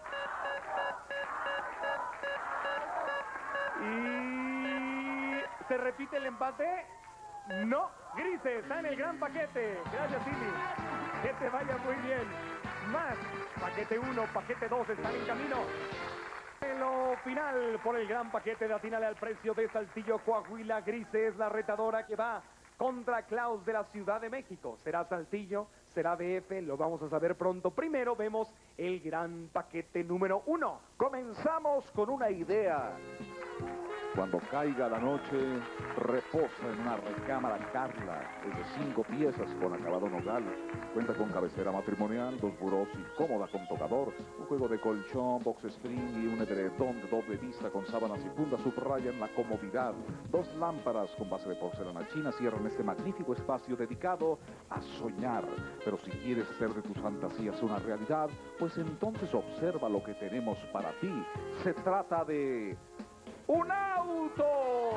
Y... ¿se repite el empate? No, Grise, está en el gran paquete. Gracias, Ili. Que te vaya muy bien. Más, paquete uno, paquete dos, están en camino. En lo final, por el gran paquete de Atínale al Precio de Saltillo, Coahuila, Grise es la retadora que va contra Klaus de la Ciudad de México. ¿Será Saltillo? ¿Será D F? Lo vamos a saber pronto. Primero vemos el gran paquete número uno. Comenzamos con una idea. Cuando caiga la noche, reposa en una recámara Carla, es de cinco piezas con acabado nogal. Cuenta con cabecera matrimonial, dos burós y cómoda con tocador, un juego de colchón, box spring y un edredón de doble vista con sábanas y fundas subrayan la comodidad. Dos lámparas con base de porcelana china cierran este magnífico espacio dedicado a soñar. Pero si quieres hacer de tus fantasías una realidad, pues entonces observa lo que tenemos para ti. Se trata de... ¡un auto!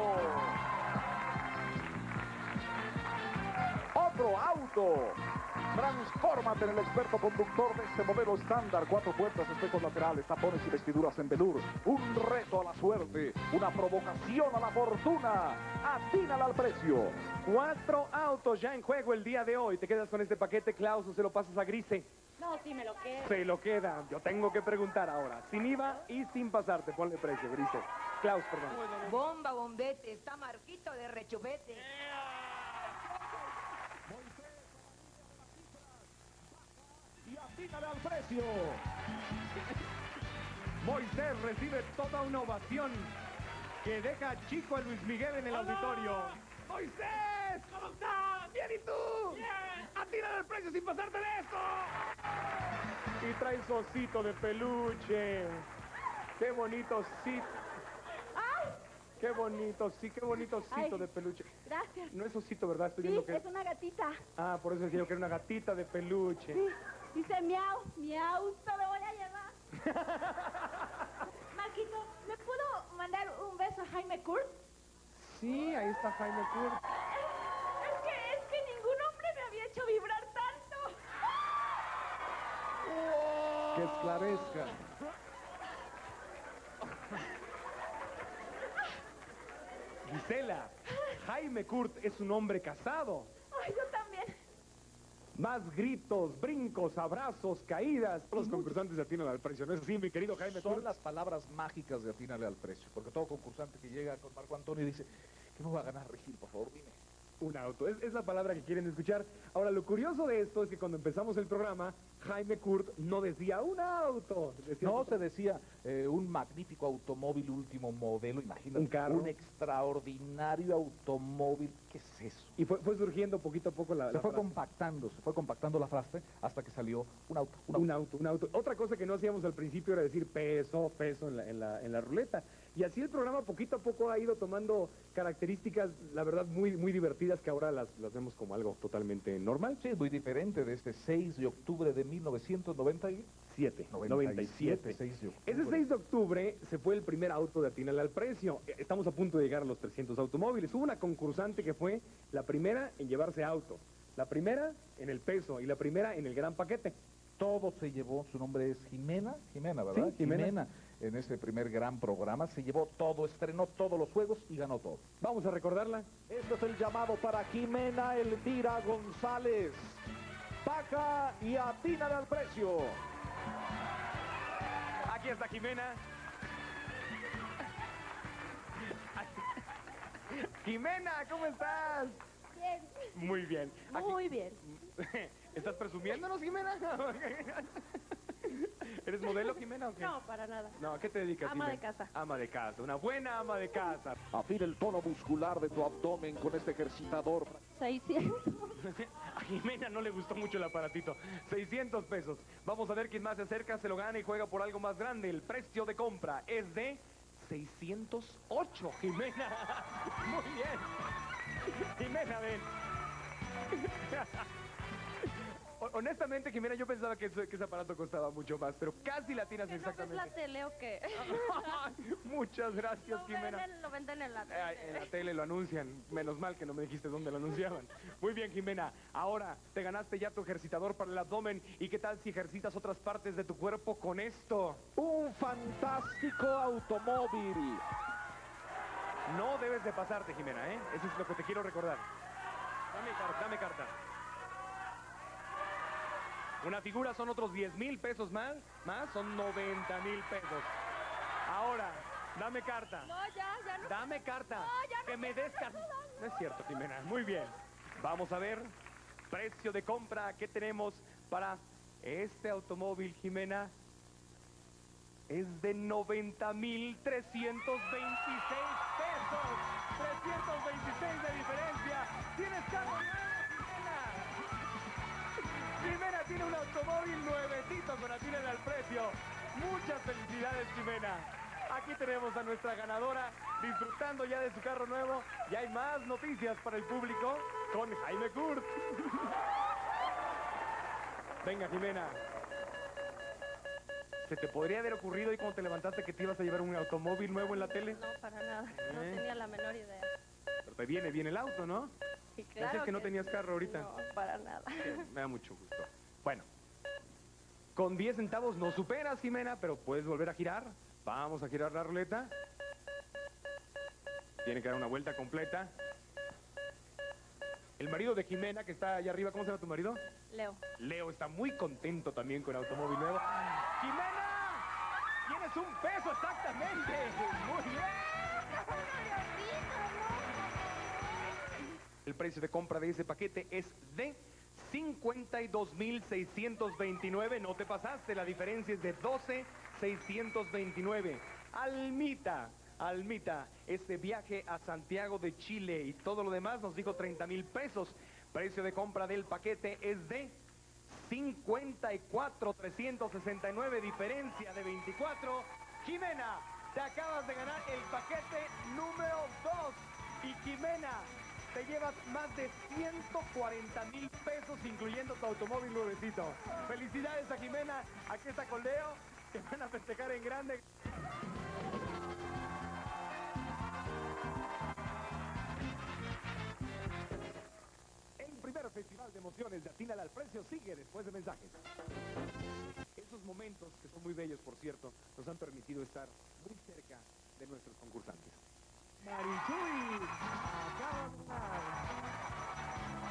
Otro auto. Transfórmate en el experto conductor de este modelo estándar. Cuatro puertas, espejos laterales, tapones y vestiduras en velour. Un reto a la suerte, una provocación a la fortuna. Atínala al precio. Cuatro autos ya en juego el día de hoy. ¿Te quedas con este paquete, Klaus, o se lo pasas a Grise? No, sí me lo quedo. Se lo queda. Yo tengo que preguntar ahora. Sin I V A y sin pasarte. Ponle precio, Grise. Klaus, perdón. Bomba, bombete, está Marquito de rechupete. Y atínale al precio. Moisés recibe toda una ovación que deja chico a Luis Miguel en el auditorio. ¡Moisés! ¿Cómo estás? ¡Bien, y tú! ¡Bien! ¡Atínale al precio sin pasarte de esto! Y trae su osito de peluche. ¡Qué bonito osito! ¡Ay! ¡Qué bonito! Sí, qué bonito osito Ay. de peluche. Gracias. No es osito, ¿verdad? Estoy Sí, viendo que es una gatita. Ah, por eso decía yo que era una gatita de peluche. Sí, dice miau, miau, te lo voy a llevar. Marquito, ¿me puedo mandar un beso a Jaime Kurt? Sí, ahí está Jaime Kurt. Es que, es que ningún hombre me había hecho vibrar tanto. Que esclarezca. Gisela, Jaime Kurt es un hombre casado. Ay, yo también. Más gritos, brincos, abrazos, caídas. Todos los concursantes atinan al precio. ¿No es así, mi querido Jaime Son Kurt? las palabras mágicas de atínale al precio. Porque todo concursante que llega con Marco Antonio dice, ¿qué me va a ganar, Regil? Por favor, dime. Un auto. Es, es la palabra que quieren escuchar. Ahora, lo curioso de esto es que cuando empezamos el programa, Jaime Kurt no decía un auto. Decía No, otro- se decía eh, un magnífico automóvil último modelo, imagínate. Un carro. Un extraordinario automóvil. ¿Qué es eso? Y fue, fue surgiendo poquito a poco la, Se la fue frase. compactando, se fue compactando la frase hasta que salió un auto. Un auto. Un auto, un auto. Otra cosa que no hacíamos al principio era decir peso, peso en la, en la, en la ruleta. Y así el programa poquito a poco ha ido tomando características, la verdad, muy, muy divertidas que ahora las, las vemos como algo totalmente normal. Sí, es muy diferente de este seis de octubre de mil novecientos noventa y Siete, noventa y siete, noventa y siete. seis de octubre. Ese seis de octubre se fue el primer auto de Atínale al Precio. Eh, Estamos a punto de llegar a los trescientos automóviles. Hubo una concursante que fue la primera en llevarse auto, la primera en el peso y la primera en el gran paquete. Todo se llevó, su nombre es Jimena, Jimena, ¿verdad? Sí, Jimena. en ese primer gran programa, se llevó todo, estrenó todos los juegos y ganó todo. Vamos a recordarla. Este es el llamado para Jimena Elvira González. Paga y atínale al precio. Aquí está Jimena. Jimena, ¿cómo estás? Bien. Muy bien. Aquí- Muy bien. ¿Estás presumiéndonos, Jimena? ¿Eres modelo, Jimena, o qué? No, para nada. No, ¿a qué te dedicas, Ama de Jimena? casa. Ama de casa, una buena ama de casa. Afina el tono muscular de tu abdomen con este ejercitador. seiscientos. A Jimena no le gustó mucho el aparatito. seiscientos pesos. Vamos a ver quién más se acerca, se lo gana y juega por algo más grande. El precio de compra es de seiscientos ocho, Jimena. Muy bien. Jimena, ven. Ho- Honestamente, Jimena, yo pensaba que ese, que ese aparato costaba mucho más, pero casi la tiras ¿Que no ves la exactamente. tele o qué? Muchas gracias, Lo Jimena. venden, lo venden en la Eh, tele. en la tele lo anuncian. Menos mal que no me dijiste dónde lo anunciaban. Muy bien, Jimena. Ahora te ganaste ya tu ejercitador para el abdomen. ¿Y qué tal si ejercitas otras partes de tu cuerpo con esto? Un fantástico automóvil. No debes de pasarte, Jimena, ¿eh? Eso es lo que te quiero recordar. Dame carta, dame carta. Una figura son otros diez mil pesos más. Más son noventa mil pesos. Ahora, dame carta. No, ya, ya no. Dame carta. No, ya no que me quiero des estar carta. sudando. No es cierto, Jimena. Muy bien. Vamos a ver. Precio de compra que tenemos para este automóvil, Jimena. Es de noventa mil trescientos veintiséis pesos. trescientos veintiséis de diferencia. ¿Tienes carro nuevo, Jimena? Jimena tiene un automóvil nuevecito con Atínale al Precio. Muchas felicidades, Jimena. Aquí tenemos a nuestra ganadora disfrutando ya de su carro nuevo. Y hay más noticias para el público con Jaime Kurt. Venga, Jimena. ¿Se te podría haber ocurrido hoy cuando te levantaste que te ibas a llevar un automóvil nuevo en la tele? No, para nada. No ¿Eh? tenía la menor idea. Pero te viene bien el auto, ¿no? claro Pensé que no que tenías carro ahorita. No, para nada. Me da mucho gusto. Bueno, con diez centavos no superas, Jimena, pero puedes volver a girar. Vamos a girar la ruleta. Tiene que dar una vuelta completa. El marido de Jimena, que está allá arriba, ¿cómo se llama tu marido? Leo. Leo está muy contento también con el automóvil nuevo. ¡Jimena! ¡Tienes un peso exactamente! ¡Muy bien! El precio de compra de ese paquete es de cincuenta y dos mil seiscientos veintinueve. No te pasaste, la diferencia es de doce mil seiscientos veintinueve. Almita, Almita, este viaje a Santiago de Chile y todo lo demás nos dijo treinta mil pesos. Precio de compra del paquete es de cincuenta y cuatro mil trescientos sesenta y nueve, diferencia de veinticuatro. Jimena, te acabas de ganar el paquete número dos. Y Jimena, te llevas más de ciento cuarenta mil pesos, incluyendo tu automóvil nuevecito. Felicidades a Jimena, aquí está con Leo, que van a festejar en grande. El primer festival de emociones de Atínale al Precio sigue después de mensajes. Esos momentos, que son muy bellos, por cierto, nos han permitido estar muy cerca de nuestros concursantes. Marichuy, acaba de ganar.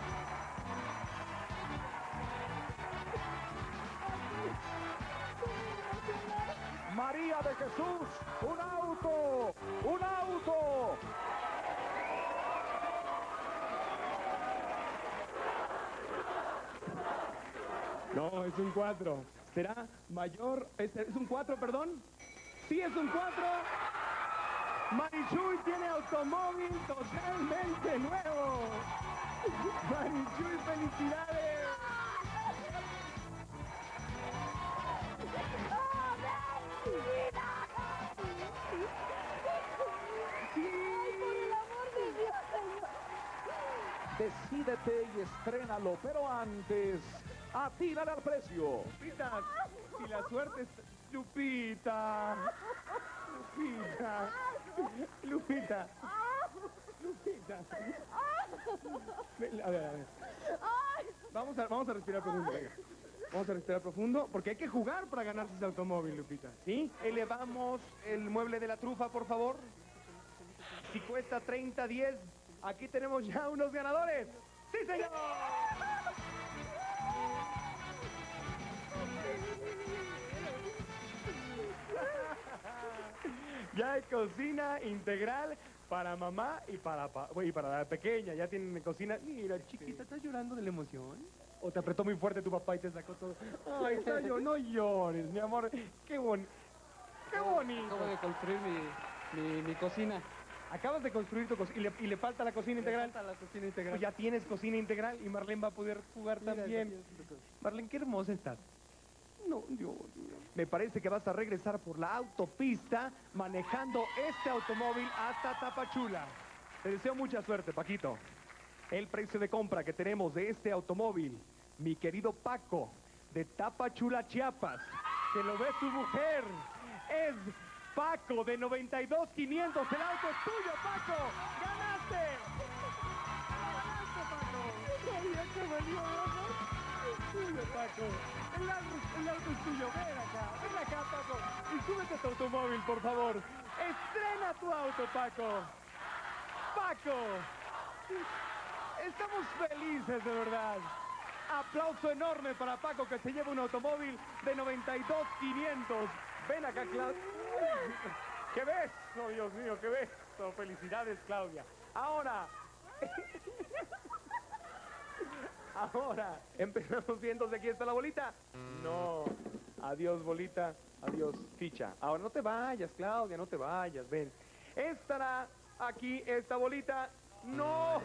María de Jesús, un auto, un auto. No, es un cuatro. ¿Será mayor? ¿Es, es un cuatro, perdón? Sí, es un cuatro. Marichuy tiene automóvil totalmente nuevo. Marichuy, felicidades. Decídete y estrénalo, pero antes, atínale al precio. Lupita, si la suerte es... Lupita. Lupita. Lupita. Lupita. Ven, a ver, a ver. Vamos a, vamos a respirar profundo, venga. Vamos a respirar profundo, porque hay que jugar para ganarse ese automóvil, Lupita. ¿Sí? Elevamos el mueble de la trufa, por favor. Si cuesta treinta, diez, aquí tenemos ya unos ganadores. ¡Sí, señor! Ya hay cocina integral para mamá y para, pa- y para la pequeña. Ya tienen cocina. Mira, chiquita, ¿estás llorando de la emoción? ¿O te apretó muy fuerte tu papá y te sacó todo? Ay, está yo, no llores, mi amor. Qué bonito. Qué bonito. Acabo de construir mi, mi, mi cocina. Acabas de construir tu cocina y le, y le falta la cocina integral. Falta la cocina integral. Pues ya tienes cocina integral y Marlene va a poder jugar Mira, también. aquí es tu cosa. Marlene, qué hermosa estás. No, Dios mío. Me parece que vas a regresar por la autopista manejando este automóvil hasta Tapachula. Te deseo mucha suerte, Paquito. El precio de compra que tenemos de este automóvil, mi querido Paco, de Tapachula, Chiapas, que lo ve su mujer, es Paco de noventa y dos mil quinientos. El auto es tuyo, Paco. ¡Ganaste! ¡Ganaste, Paco! ¡Ay, ya te valió, amor! Es tuyo, Paco. El auto, el auto es tuyo. Ven acá, ven acá, Paco. Y súbete a tu automóvil, por favor. Estrena tu auto, Paco. Paco. Estamos felices, de verdad. Aplauso enorme para Paco, que se lleva un automóvil de noventa y dos mil quinientos. Ven acá, Claudia. ¡Qué beso, Dios mío, qué beso! Felicidades, Claudia. Ahora... Ahora, empezamos viendo si aquí está la bolita. No. Adiós, bolita. Adiós, ficha. Ahora, no te vayas, Claudia, no te vayas. Ven. Estará aquí esta bolita. ¡No!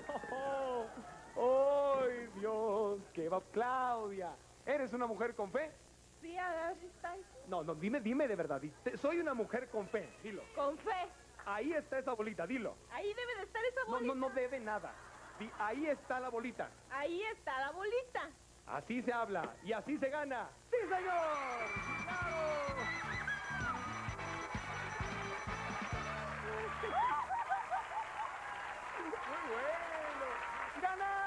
¡Ay, Dios! ¡Qué va! Claudia, ¿eres una mujer con fe? Sí, a ver si está No, no, dime, dime de verdad. Di- te- Soy una mujer con fe, dilo. con fe. Ahí está esa bolita, dilo. Ahí debe de estar esa No, bolita. no, no debe nada. Di, ahí está la bolita. Ahí está la bolita. Así se habla y así se gana. ¡Sí, señor! ¡Bravo! Muy bueno. ¡Ganaste!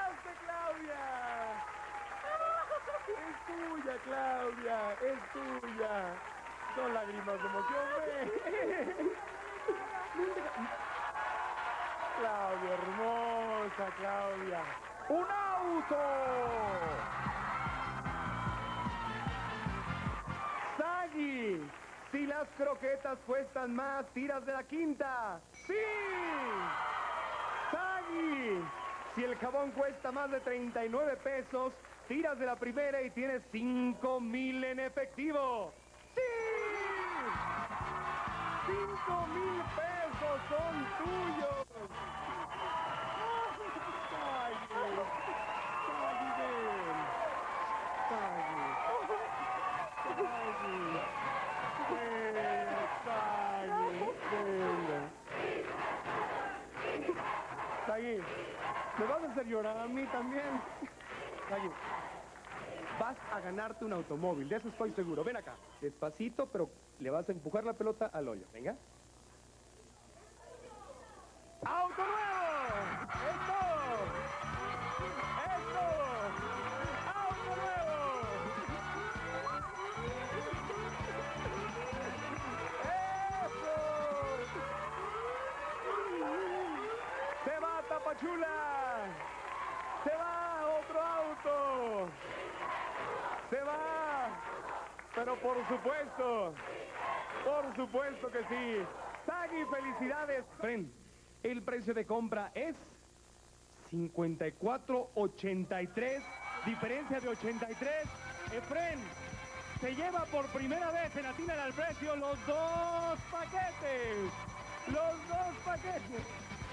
Claudia, es tuya. Son lágrimas de emoción, ve. Claudia, hermosa, Claudia. ¡Un auto! Sagui, si las croquetas cuestan más, tiras de la quinta. ¡Sí! Sagui, si el jabón cuesta más de treinta y nueve pesos, tiras de la primera y tienes cinco mil en efectivo. ¡Sí! ¡Cinco mil pesos son tuyos! ¡Sagui! ¡Sagui, ven! ¡Sagui! ¡Sagui! ¡Venga, Sagui! ¡Venga! Sagui, ¿me vas a hacer llorar a mí también? Sagui, vas a ganarte un automóvil, de eso estoy seguro. Ven acá, despacito, pero le vas a empujar la pelota al hoyo. Venga. ¡Auto nuevo! ¡Es todo! ¡Es todo! ¡Auto nuevo! ¡Eso! ¡Se va Tapachula! ¡Se va otro auto! ¡Se va! Pero por supuesto, por supuesto que sí. Sagui, felicidades. Fren, el precio de compra es cincuenta y cuatro ochenta y tres, diferencia de ochenta y tres. Efren se lleva por primera vez en Atina al precio los dos paquetes. Los dos paquetes.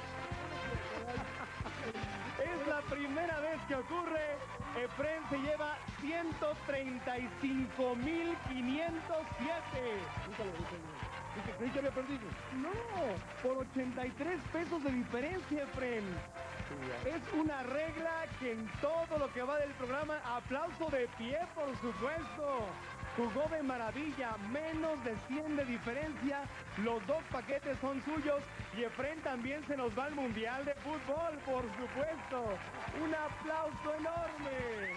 Es la primera vez que ocurre. Efren se lleva ciento treinta y cinco mil quinientos siete. Dije, creí que había perdido. No, por ochenta y tres pesos de diferencia, Efren. Es una regla que en todo lo que va del programa, aplauso de pie, por supuesto. Jugó de maravilla, menos de cien de diferencia. Los dos paquetes son suyos y Efren también se nos va al Mundial de Fútbol, por supuesto. Un aplauso enorme.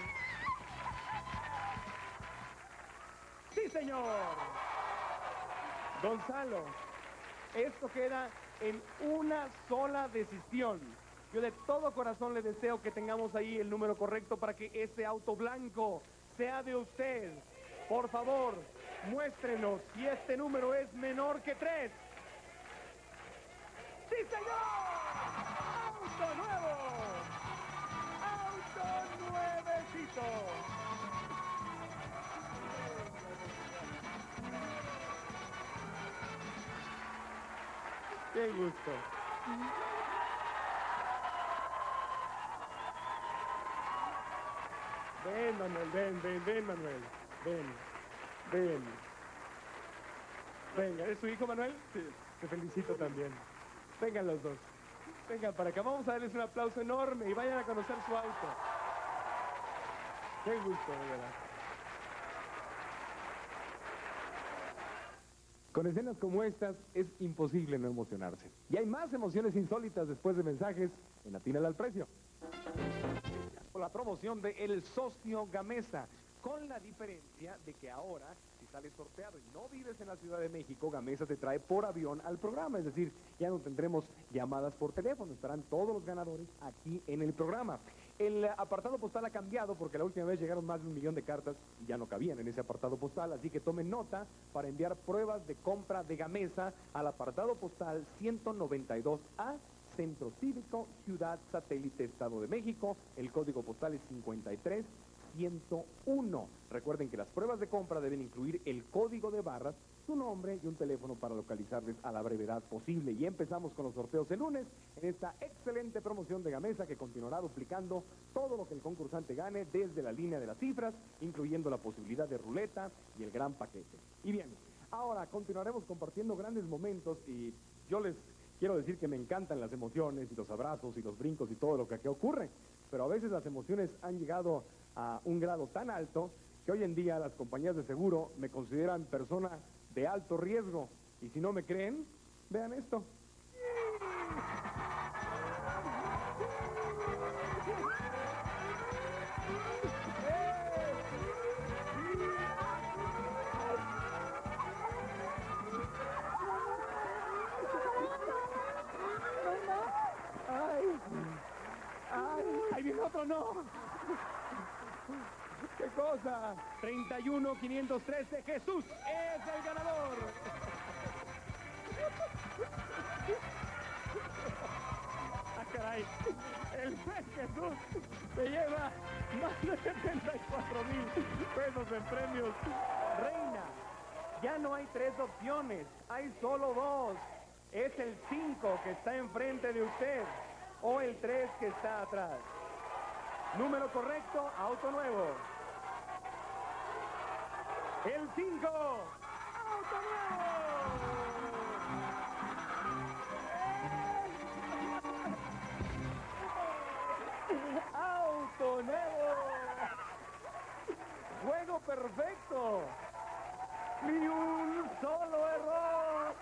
¡Sí, señor! Gonzalo, esto queda en una sola decisión. Yo de todo corazón le deseo que tengamos ahí el número correcto para que ese auto blanco sea de usted. Por favor, muéstrenos si este número es menor que tres. ¡Sí, señor! ¡Auto nuevo! ¡Auto nuevecito! ¡Qué gusto! Ven, Manuel, ven, ven, ven, Manuel. Ven, ven. Venga, ¿es su hijo, Manuel? Sí. Te felicito también. Vengan los dos. Vengan para acá. Vamos a darles un aplauso enorme y vayan a conocer su auto. Qué gusto, de verdad. Con escenas como estas es imposible no emocionarse. Y hay más emociones insólitas después de mensajes en Atínale al Precio. Por la promoción de El Socio Gamesa, con la diferencia de que ahora, si sales sorteado y no vives en la Ciudad de México, Gamesa te trae por avión al programa, es decir, ya no tendremos llamadas por teléfono, estarán todos los ganadores aquí en el programa. El apartado postal ha cambiado porque la última vez llegaron más de un millón de cartas y ya no cabían en ese apartado postal, así que tomen nota para enviar pruebas de compra de Gamesa al apartado postal ciento noventa y dos A, Centro Cívico, Ciudad Satélite, Estado de México. El código postal es cincuenta y tres ciento uno. Recuerden que las pruebas de compra deben incluir el código de barras, su nombre y un teléfono para localizarles a la brevedad posible. Y empezamos con los sorteos el lunes en esta excelente promoción de Gamesa que continuará duplicando todo lo que el concursante gane desde la línea de las cifras, incluyendo la posibilidad de ruleta y el gran paquete. Y bien, ahora continuaremos compartiendo grandes momentos y yo les quiero decir que me encantan las emociones y los abrazos y los brincos y todo lo que aquí ocurre, pero a veces las emociones han llegado a un grado tan alto que hoy en día las compañías de seguro me consideran persona de alto riesgo. Y si no me creen, vean esto. el otro no. ¿Qué cosa? treinta y uno quinientos trece, Jesús es el ganador. Ah, caray. El juez Jesús se lleva más de setenta y cuatro mil pesos en premios. Reina, ya no hay tres opciones, hay solo dos. Es el cinco que está enfrente de usted o el tres que está atrás. Número correcto, auto nuevo. El cinco, auto nuevo. Auto nuevo. Juego perfecto. Ni un solo error.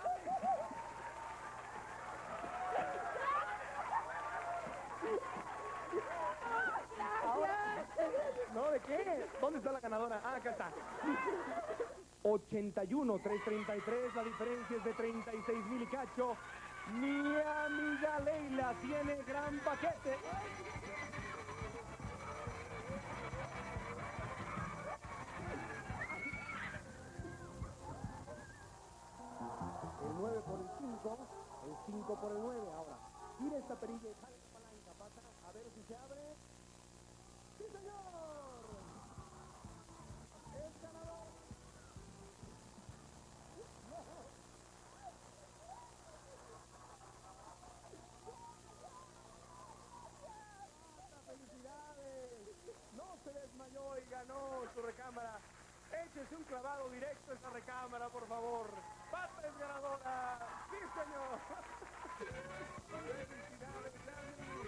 Ahora, ¿no? ¿De qué? ¿Dónde está la ganadora? Ah, acá está. ochenta y uno, trescientos treinta y tres, la diferencia es de treinta y seis mil y cacho. Mi amiga Leila tiene gran paquete. El nueve por el cinco, el cinco por el nueve ahora. Tira esta perilla y jala la palanca, pasa, a ver si se abre. ¡Sí, señor! ¡Es ganador! ¡Felicidades! No se desmayó y ganó su recámara. Échese un clavado directo a esa recámara, por favor. ¡Pata es ganadora! ¡Sí, señor! ¡Felicidades, Dani!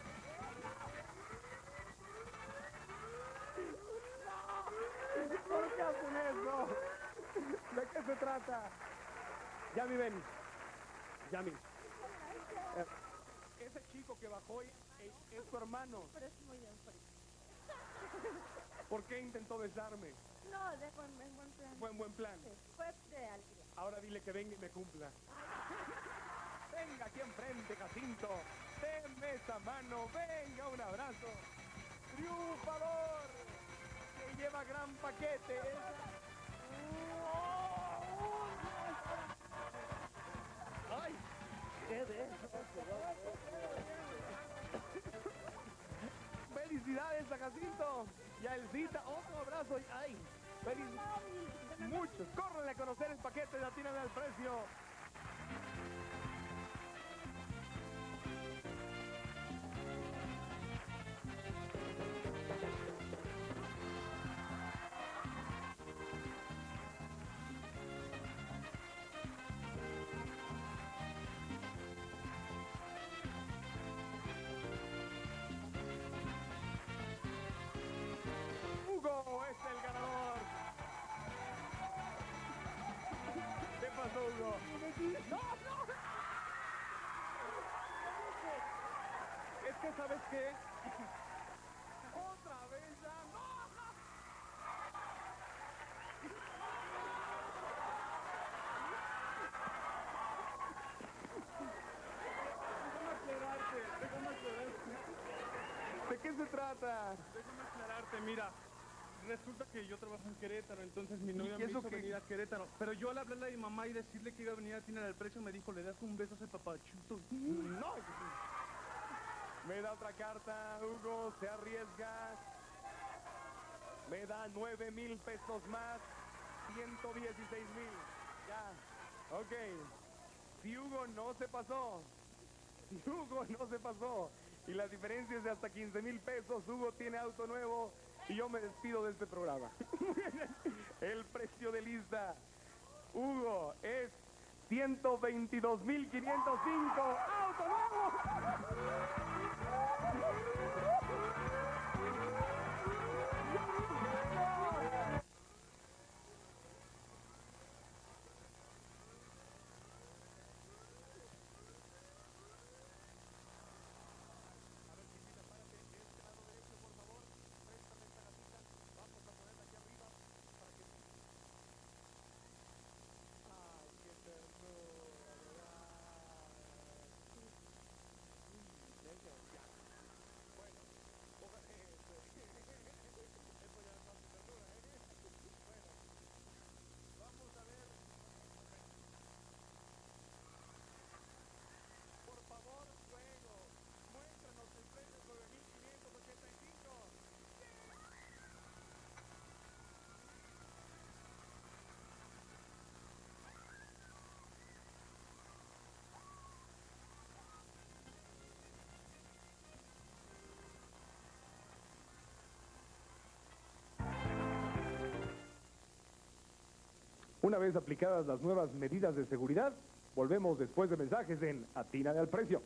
¿Por qué hacen eso? ¿De qué se trata? Yami, ven. Yami. Eh, ese chico que bajó es, es tu hermano. Pero es muy bien, feliz. ¿Por qué intentó besarme? No, de buen, en buen plan. Fue en buen plan. Sí, fue de alegría. Ahora dile que venga y me cumpla. Venga aquí enfrente, Jacinto. Deme esa mano. Venga, un abrazo. Triunfador. Que lleva gran paquete. ¡Ay! ¡Qué de eso! ¡Felicidades a Jacinto! Y a Elcita, otro abrazo. ¡Ay! ¡Feliz! Muchos. ¡Córrenle a conocer el paquete! ¡Ya tienen el precio! Hugo es el ganador. ¿Qué pasó, Hugo? ¡No, no! Es que, ¿sabes qué? ¡Otra vez ya! ¡No! Déjame aclararte, déjame aclararte. ¿De qué se trata? Déjame aclararte, mira. Resulta que yo trabajo en Querétaro, entonces mi novia ¿Y me eso hizo qué? venir a Querétaro. Pero yo al hablarle a mi mamá y decirle que iba a venir a Tina al precio, me dijo, le das un beso a ese papachuto. ¡No! Me da otra carta, Hugo, se arriesga. Me da nueve mil pesos más, ciento dieciséis mil. Ya, ok. Si Hugo no se pasó, si Hugo no se pasó, y la diferencia es de hasta quince mil pesos, Hugo tiene auto nuevo y yo me despido de este programa. El precio de lista, Hugo, es ciento veintidós mil quinientos cinco. ¡Auto nuevo! Una vez aplicadas las nuevas medidas de seguridad, volvemos después de mensajes en Atínale al Precio.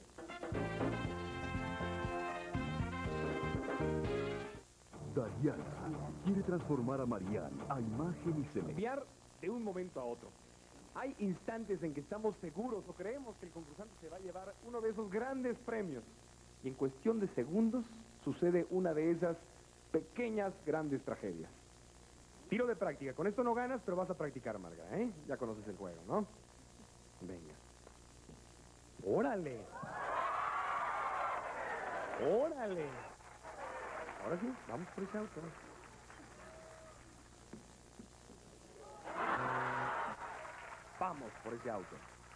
Dariana quiere transformar a Marian a imagen y semejanza. Enviar de un momento a otro. Hay instantes en que estamos seguros o creemos que el concursante se va a llevar uno de esos grandes premios. Y en cuestión de segundos sucede una de esas pequeñas, grandes tragedias. Tiro de práctica. Con esto no ganas, pero vas a practicar, Marga, ¿eh? Ya conoces el juego, ¿no? Venga. ¡Órale! ¡Órale! Ahora sí, vamos por ese auto. Vamos por ese auto.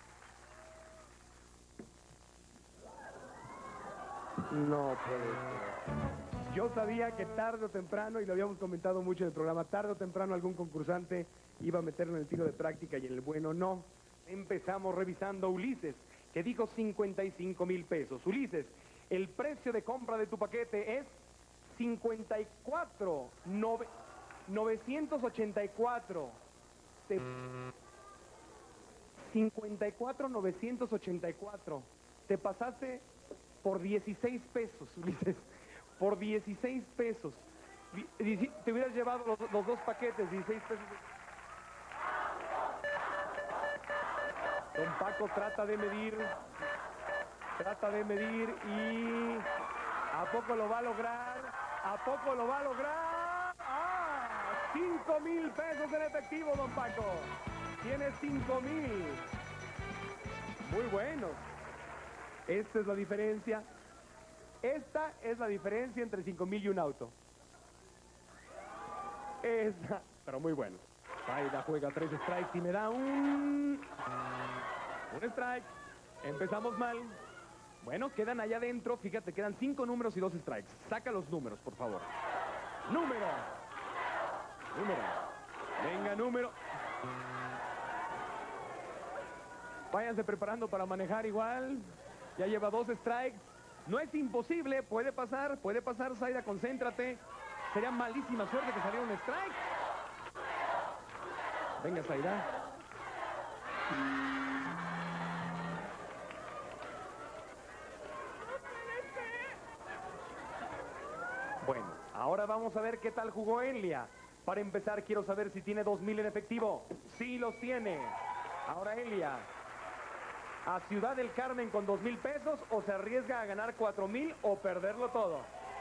No puede ser. Yo sabía que tarde o temprano, y lo habíamos comentado mucho en el programa, tarde o temprano algún concursante iba a meterlo en el tiro de práctica y en el bueno no. Empezamos revisando a Ulises, que dijo cincuenta y cinco mil pesos. Ulises, el precio de compra de tu paquete es cincuenta y cuatro mil novecientos ochenta y cuatro. Te... cincuenta y cuatro mil novecientos ochenta y cuatro. Te pasaste por dieciséis pesos, Ulises. Por dieciséis pesos. Te hubieras llevado los, los dos paquetes, dieciséis pesos. Don Paco trata de medir. Trata de medir y... ¿a poco lo va a lograr? ¿A poco lo va a lograr? ¡Ah! cinco mil pesos en efectivo, don Paco. Tiene cinco mil. Muy bueno. Esta es la diferencia. Esta es la diferencia entre cinco mil y un auto. Esta, pero muy bueno. Zaida juega tres strikes y me da un... Un strike. Empezamos mal. Bueno, quedan allá adentro. Fíjate, quedan cinco números y dos strikes. Saca los números, por favor. Número. Número. Venga, número. Váyanse preparando para manejar igual. Ya lleva dos strikes. No es imposible, puede pasar, puede pasar, Zaida, concéntrate. Sería malísima suerte que saliera un strike. Venga, Zaida. Bueno, ahora vamos a ver qué tal jugó Elia. Para empezar, quiero saber si tiene dos mil en efectivo. Sí los tiene. Ahora Elia. ¿A Ciudad del Carmen con dos mil pesos o se arriesga a ganar cuatro mil o perderlo todo?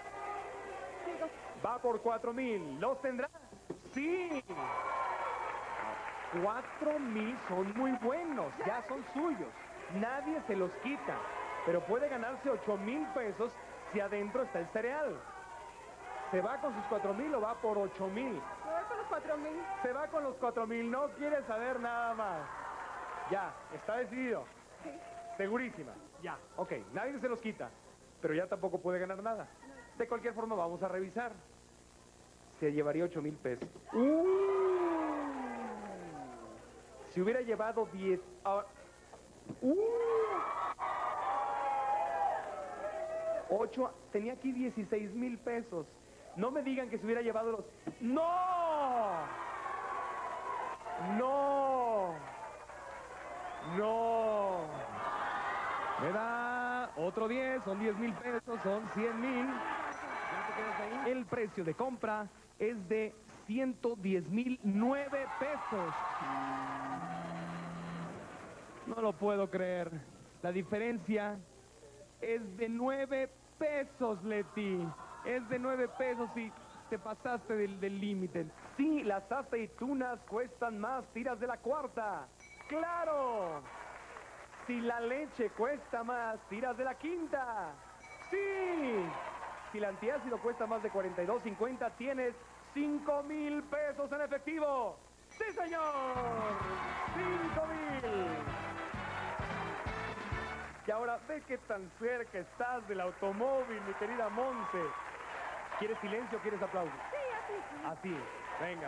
Va por cuatro mil. ¿Los tendrá? ¡Sí! cuatro mil son muy buenos, ya son suyos. Nadie se los quita. Pero puede ganarse ocho mil pesos si adentro está el cereal. ¿Se va con sus cuatro mil o va por ocho mil? Se va con los cuatro mil. Se va con los cuatro mil, no quiere saber nada más. Ya, está decidido. Sí. Segurísima. Ya, ok, nadie se los quita. Pero ya tampoco puede ganar nada. De cualquier forma, vamos a revisar. Se llevaría ocho mil pesos. Uh, si hubiera llevado diez... Uh, ocho, tenía aquí dieciséis mil pesos. No me digan que se hubiera llevado los... ¡No! ¡No! ¡No! Me da otro diez, son diez mil pesos, son cien mil. El precio de compra es de ciento diez mil nueve pesos. No lo puedo creer. La diferencia es de nueve pesos, Leti. Es de nueve pesos y te pasaste del límite. Sí, las aceitunas cuestan más. Tiras de la cuarta. ¡Claro! Si la leche cuesta más, tiras de la quinta. ¡Sí! Si el antiácido cuesta más de cuarenta y dos cincuenta, tienes cinco mil pesos en efectivo. ¡Sí, señor! ¡cinco mil! Y ahora ve qué tan cerca estás del automóvil, mi querida Monse. ¿Quieres silencio o quieres aplausos? Sí, así, sí. Así, venga.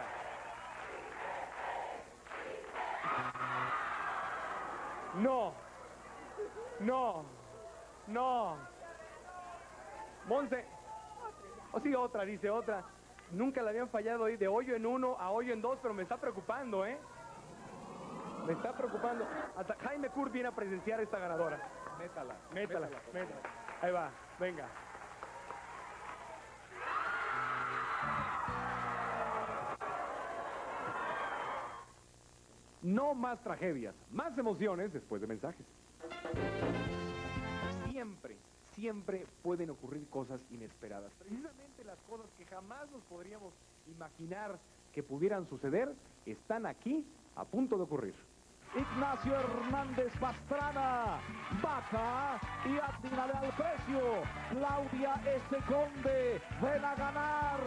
No. No. No. Monse. Oh, sí, otra, dice otra. Nunca la habían fallado ahí de hoyo en uno a hoyo en dos, pero me está preocupando, ¿eh? Me está preocupando. Hasta Jaime Kurt viene a presenciar esta ganadora. Métala. Métala, métala, por métala. Ahí va, venga. No más tragedias, más emociones después de mensajes. Siempre, siempre pueden ocurrir cosas inesperadas. Precisamente las cosas que jamás nos podríamos imaginar que pudieran suceder, están aquí a punto de ocurrir. Ignacio Hernández Pastrana baja y atínale al precio. Claudia S. Conde, ven a ganar.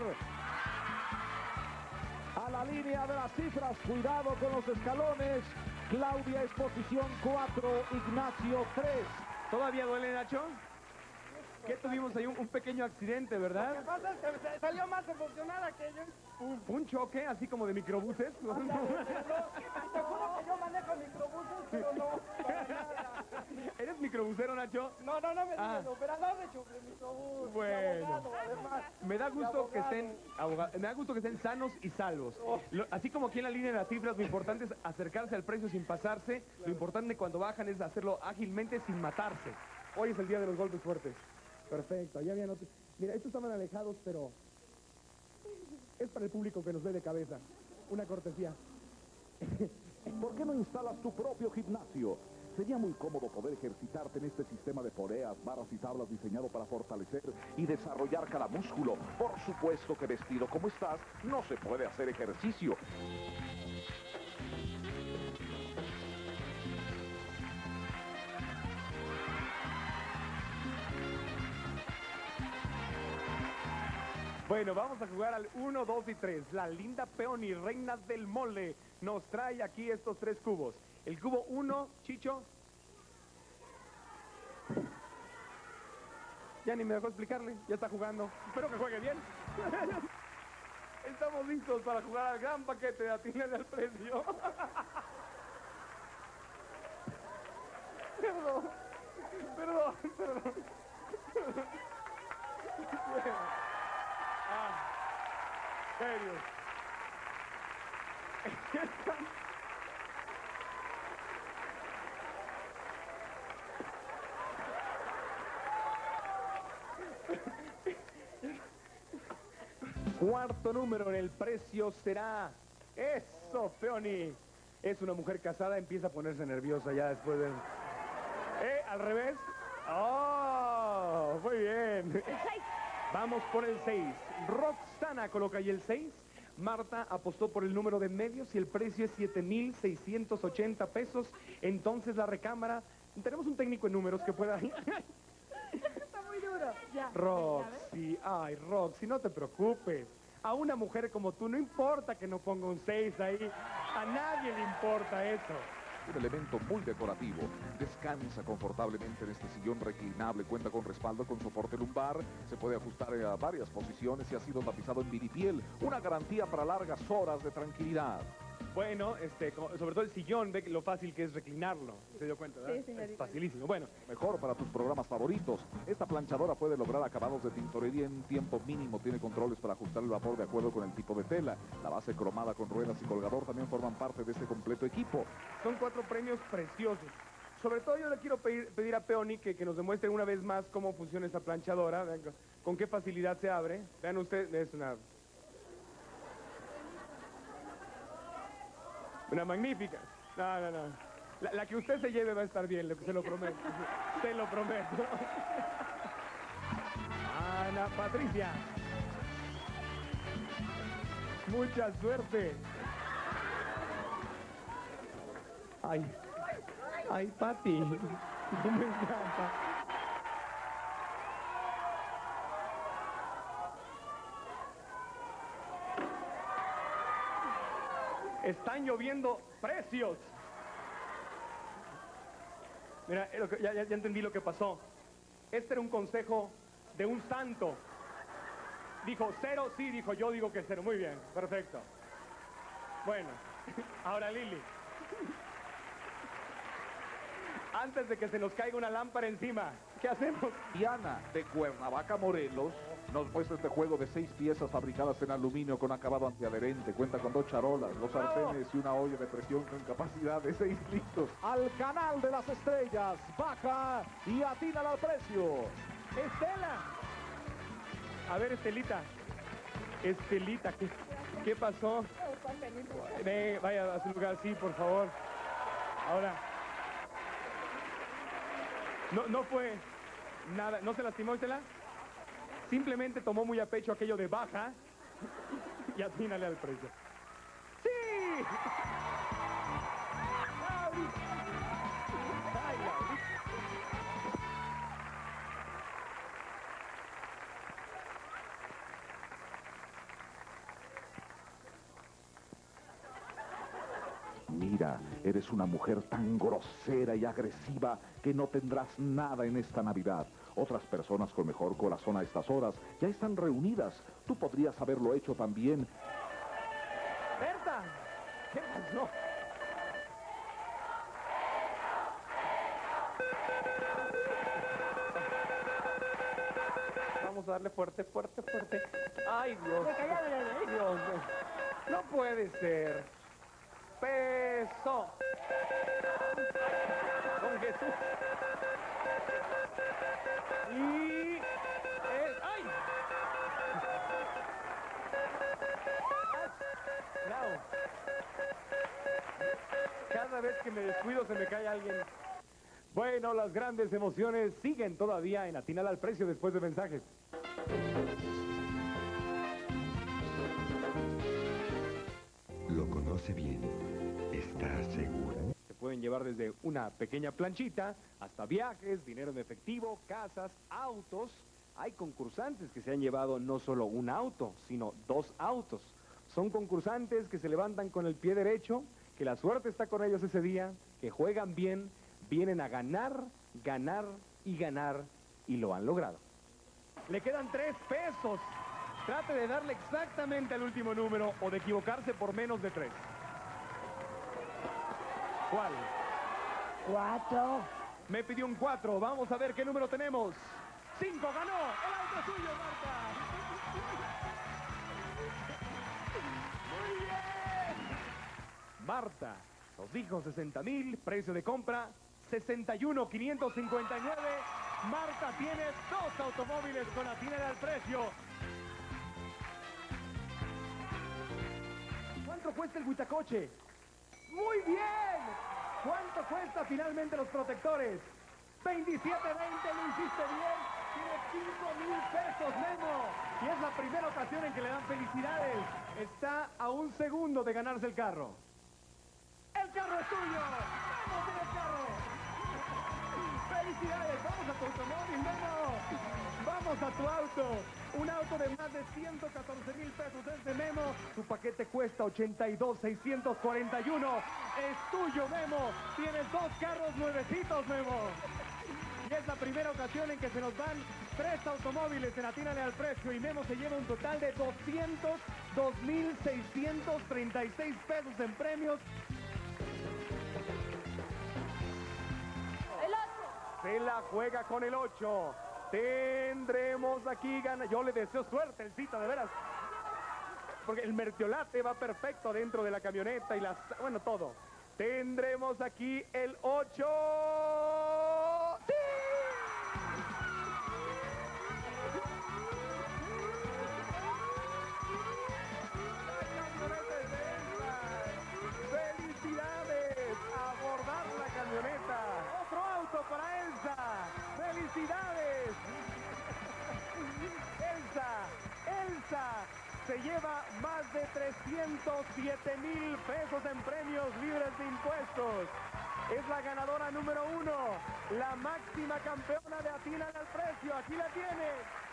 A la línea de las cifras, cuidado con los escalones. Claudia es posición cuatro, Ignacio tres. ¿Todavía duele, Nacho? ¿Qué tuvimos ahí? Un, un pequeño accidente, ¿verdad? Lo que pasa es que salió más emocionada que yo. Un, un choque, así como de microbuses. No, te juro que yo manejo microbuses, pero no, para nada. ¿Eres microbusero, Nacho? No, no, no me Ah. digas, operador de chu- de microbús. Bueno. Abogado, además. Me da gusto Y que abogado. estén aboga- me da gusto que estén sanos y salvos. Oh. Lo- así como aquí en la línea de las cifras, lo importante es acercarse al precio sin pasarse. Lo importante cuando bajan es hacerlo ágilmente sin matarse. Hoy es el día de los golpes fuertes. Perfecto, ya habían otros. Mira, estos estaban alejados, pero es para el público que nos ve de cabeza. Una cortesía. ¿Por qué no instalas tu propio gimnasio? Sería muy cómodo poder ejercitarte en este sistema de poleas, barras y tablas diseñado para fortalecer y desarrollar cada músculo. Por supuesto que vestido como estás, no se puede hacer ejercicio. Bueno, vamos a jugar al uno, dos y tres. La linda Peony, reina del mole, nos trae aquí estos tres cubos. El cubo uno, Chicho. Ya ni me dejó explicarle, ya está jugando. Espero que juegue bien. Estamos listos para jugar al gran paquete de Atínale al precio. Perdón, perdón, perdón. Bueno. Ah, serio. Cuarto número en el precio será... ¡Eso, Peony! Es una mujer casada, empieza a ponerse nerviosa ya después del... ¿Eh? ¿Al revés? ¡Oh! Muy bien. El seis. Vamos por el seis. Roxana coloca ahí el seis. Marta apostó por el número de medios y el precio es siete mil seiscientos ochenta pesos. Entonces la recámara... Tenemos un técnico en números que pueda... Está muy duro. Ya. Roxy, ay, Roxy, no te preocupes. A una mujer como tú no importa que no ponga un seis ahí. A nadie le importa eso. Un elemento muy decorativo. Descansa confortablemente en este sillón reclinable. Cuenta con respaldo con soporte lumbar. Se puede ajustar a varias posiciones y ha sido tapizado en vinipiel. Una garantía para largas horas de tranquilidad. Bueno, este, co- sobre todo el sillón, ve lo fácil que es reclinarlo. ¿Se dio cuenta, verdad? Sí, señorita. Es facilísimo. Bueno, Mejor para tus programas favoritos. Esta planchadora puede lograr acabados de tintorería en tiempo mínimo. Tiene controles para ajustar el vapor de acuerdo con el tipo de tela. La base cromada con ruedas y colgador también forman parte de este completo equipo. son cuatro premios preciosos. Sobre todo yo le quiero pedir, pedir a Peony que, que nos demuestre una vez más cómo funciona esta planchadora. Vean con- con qué facilidad se abre. Vean ustedes, es una... Una magnífica. No, no, no. La, la que usted se lleve va a estar bien, lo que se lo prometo. Se lo prometo. Ana Patricia. Mucha suerte. Ay. Ay, Pati. No me encanta. Están lloviendo precios. Mira, eh, lo que- ya, ya- ya entendí lo que pasó. Este era un consejo de un santo. Dijo cero, sí, dijo yo, digo que cero. Muy bien, perfecto. Bueno, ahora Lili. Antes de que se nos caiga una lámpara encima, ¿qué hacemos? Diana de Cuernavaca, Morelos, Nos muestra este juego de seis piezas fabricadas en aluminio con acabado antiadherente. Cuenta con dos charolas, dos sartenes y una olla de presión con capacidad de seis litros. Al canal de las estrellas, baja y atina al precio. Estela. A ver, Estelita. Estelita, ¿qué, qué pasó? Ve, vaya a su lugar, sí, por favor. Ahora. No, no fue nada, ¿no se lastimó, Estela? Simplemente tomó muy a pecho aquello de baja y atínale al precio. ¡Sí! ¡Ay, Mira, eres una mujer tan grosera y agresiva que no tendrás nada en esta Navidad. Otras personas con mejor corazón a estas horas ya están reunidas. Tú podrías haberlo hecho también. ¡Berta! ¿Qué pasó? Vamos a darle fuerte, fuerte, fuerte. ¡Ay, Dios! ¡Ay, Dios! No puede ser. Peso. Don Jesús. Y... El... ¡Ay! Bravo. Cada vez que me descuido se me cae alguien. Bueno, las grandes emociones siguen todavía en Atínale al Precio después de mensajes. Lo conoce bien. ¿Está segura? Se pueden llevar desde una pequeña planchita hasta viajes, dinero en efectivo, casas, autos. Hay concursantes que se han llevado no solo un auto, sino dos autos. Son concursantes que se levantan con el pie derecho, que la suerte está con ellos ese día, que juegan bien, vienen a ganar, ganar y ganar, y lo han logrado. Le quedan tres pesos. Trate de darle exactamente al último número o de equivocarse por menos de tres. ¿Cuál? Cuatro. Me pidió un cuatro. Vamos a ver qué número tenemos. Cinco. Ganó. El auto es suyo, Marta. Muy bien. Marta nos dijo sesenta mil. Precio de compra sesenta y uno mil quinientos cincuenta y nueve. Marta tiene dos automóviles con Atínale al Precio. ¿Cuánto cuesta el Huitacoche? ¡Muy bien! ¿Cuánto cuesta finalmente los protectores? veintisiete veinte, lo hiciste bien. Tiene cinco mil pesos, Memo. Y es la primera ocasión en que le dan felicidades. Está a un segundo de ganarse el carro. ¡El carro es tuyo! ¡Vamos en el carro! ¡Felicidades! ¡Vamos a tu automóvil, Memo! ¡Vamos a tu auto! Un auto de más de ciento catorce mil pesos es de Memo. Su paquete cuesta ochenta y dos mil seiscientos cuarenta y uno. Es tuyo, Memo. Tienes dos carros nuevecitos, Memo. Y es la primera ocasión en que se nos dan tres automóviles en Atínale al Precio. Y Memo se lleva un total de doscientos dos mil seiscientos treinta y seis pesos en premios. El ocho. Se la juega con el ocho. Tendremos aquí gana. Yo le deseo suerte, Elcita, de veras. Porque el mertiolate va perfecto dentro de la camioneta y las... Bueno, todo. Tendremos aquí el ocho. ¡Sí! La camioneta es de Elsa. ¡Felicidades! A abordar la camioneta. Otro auto para Elsa. ¡Felicidades! Elsa, Elsa se lleva más de trescientos siete mil pesos en premios libres de impuestos. Es la ganadora número uno, la máxima campeona de Atínale al Precio. Aquí la tiene.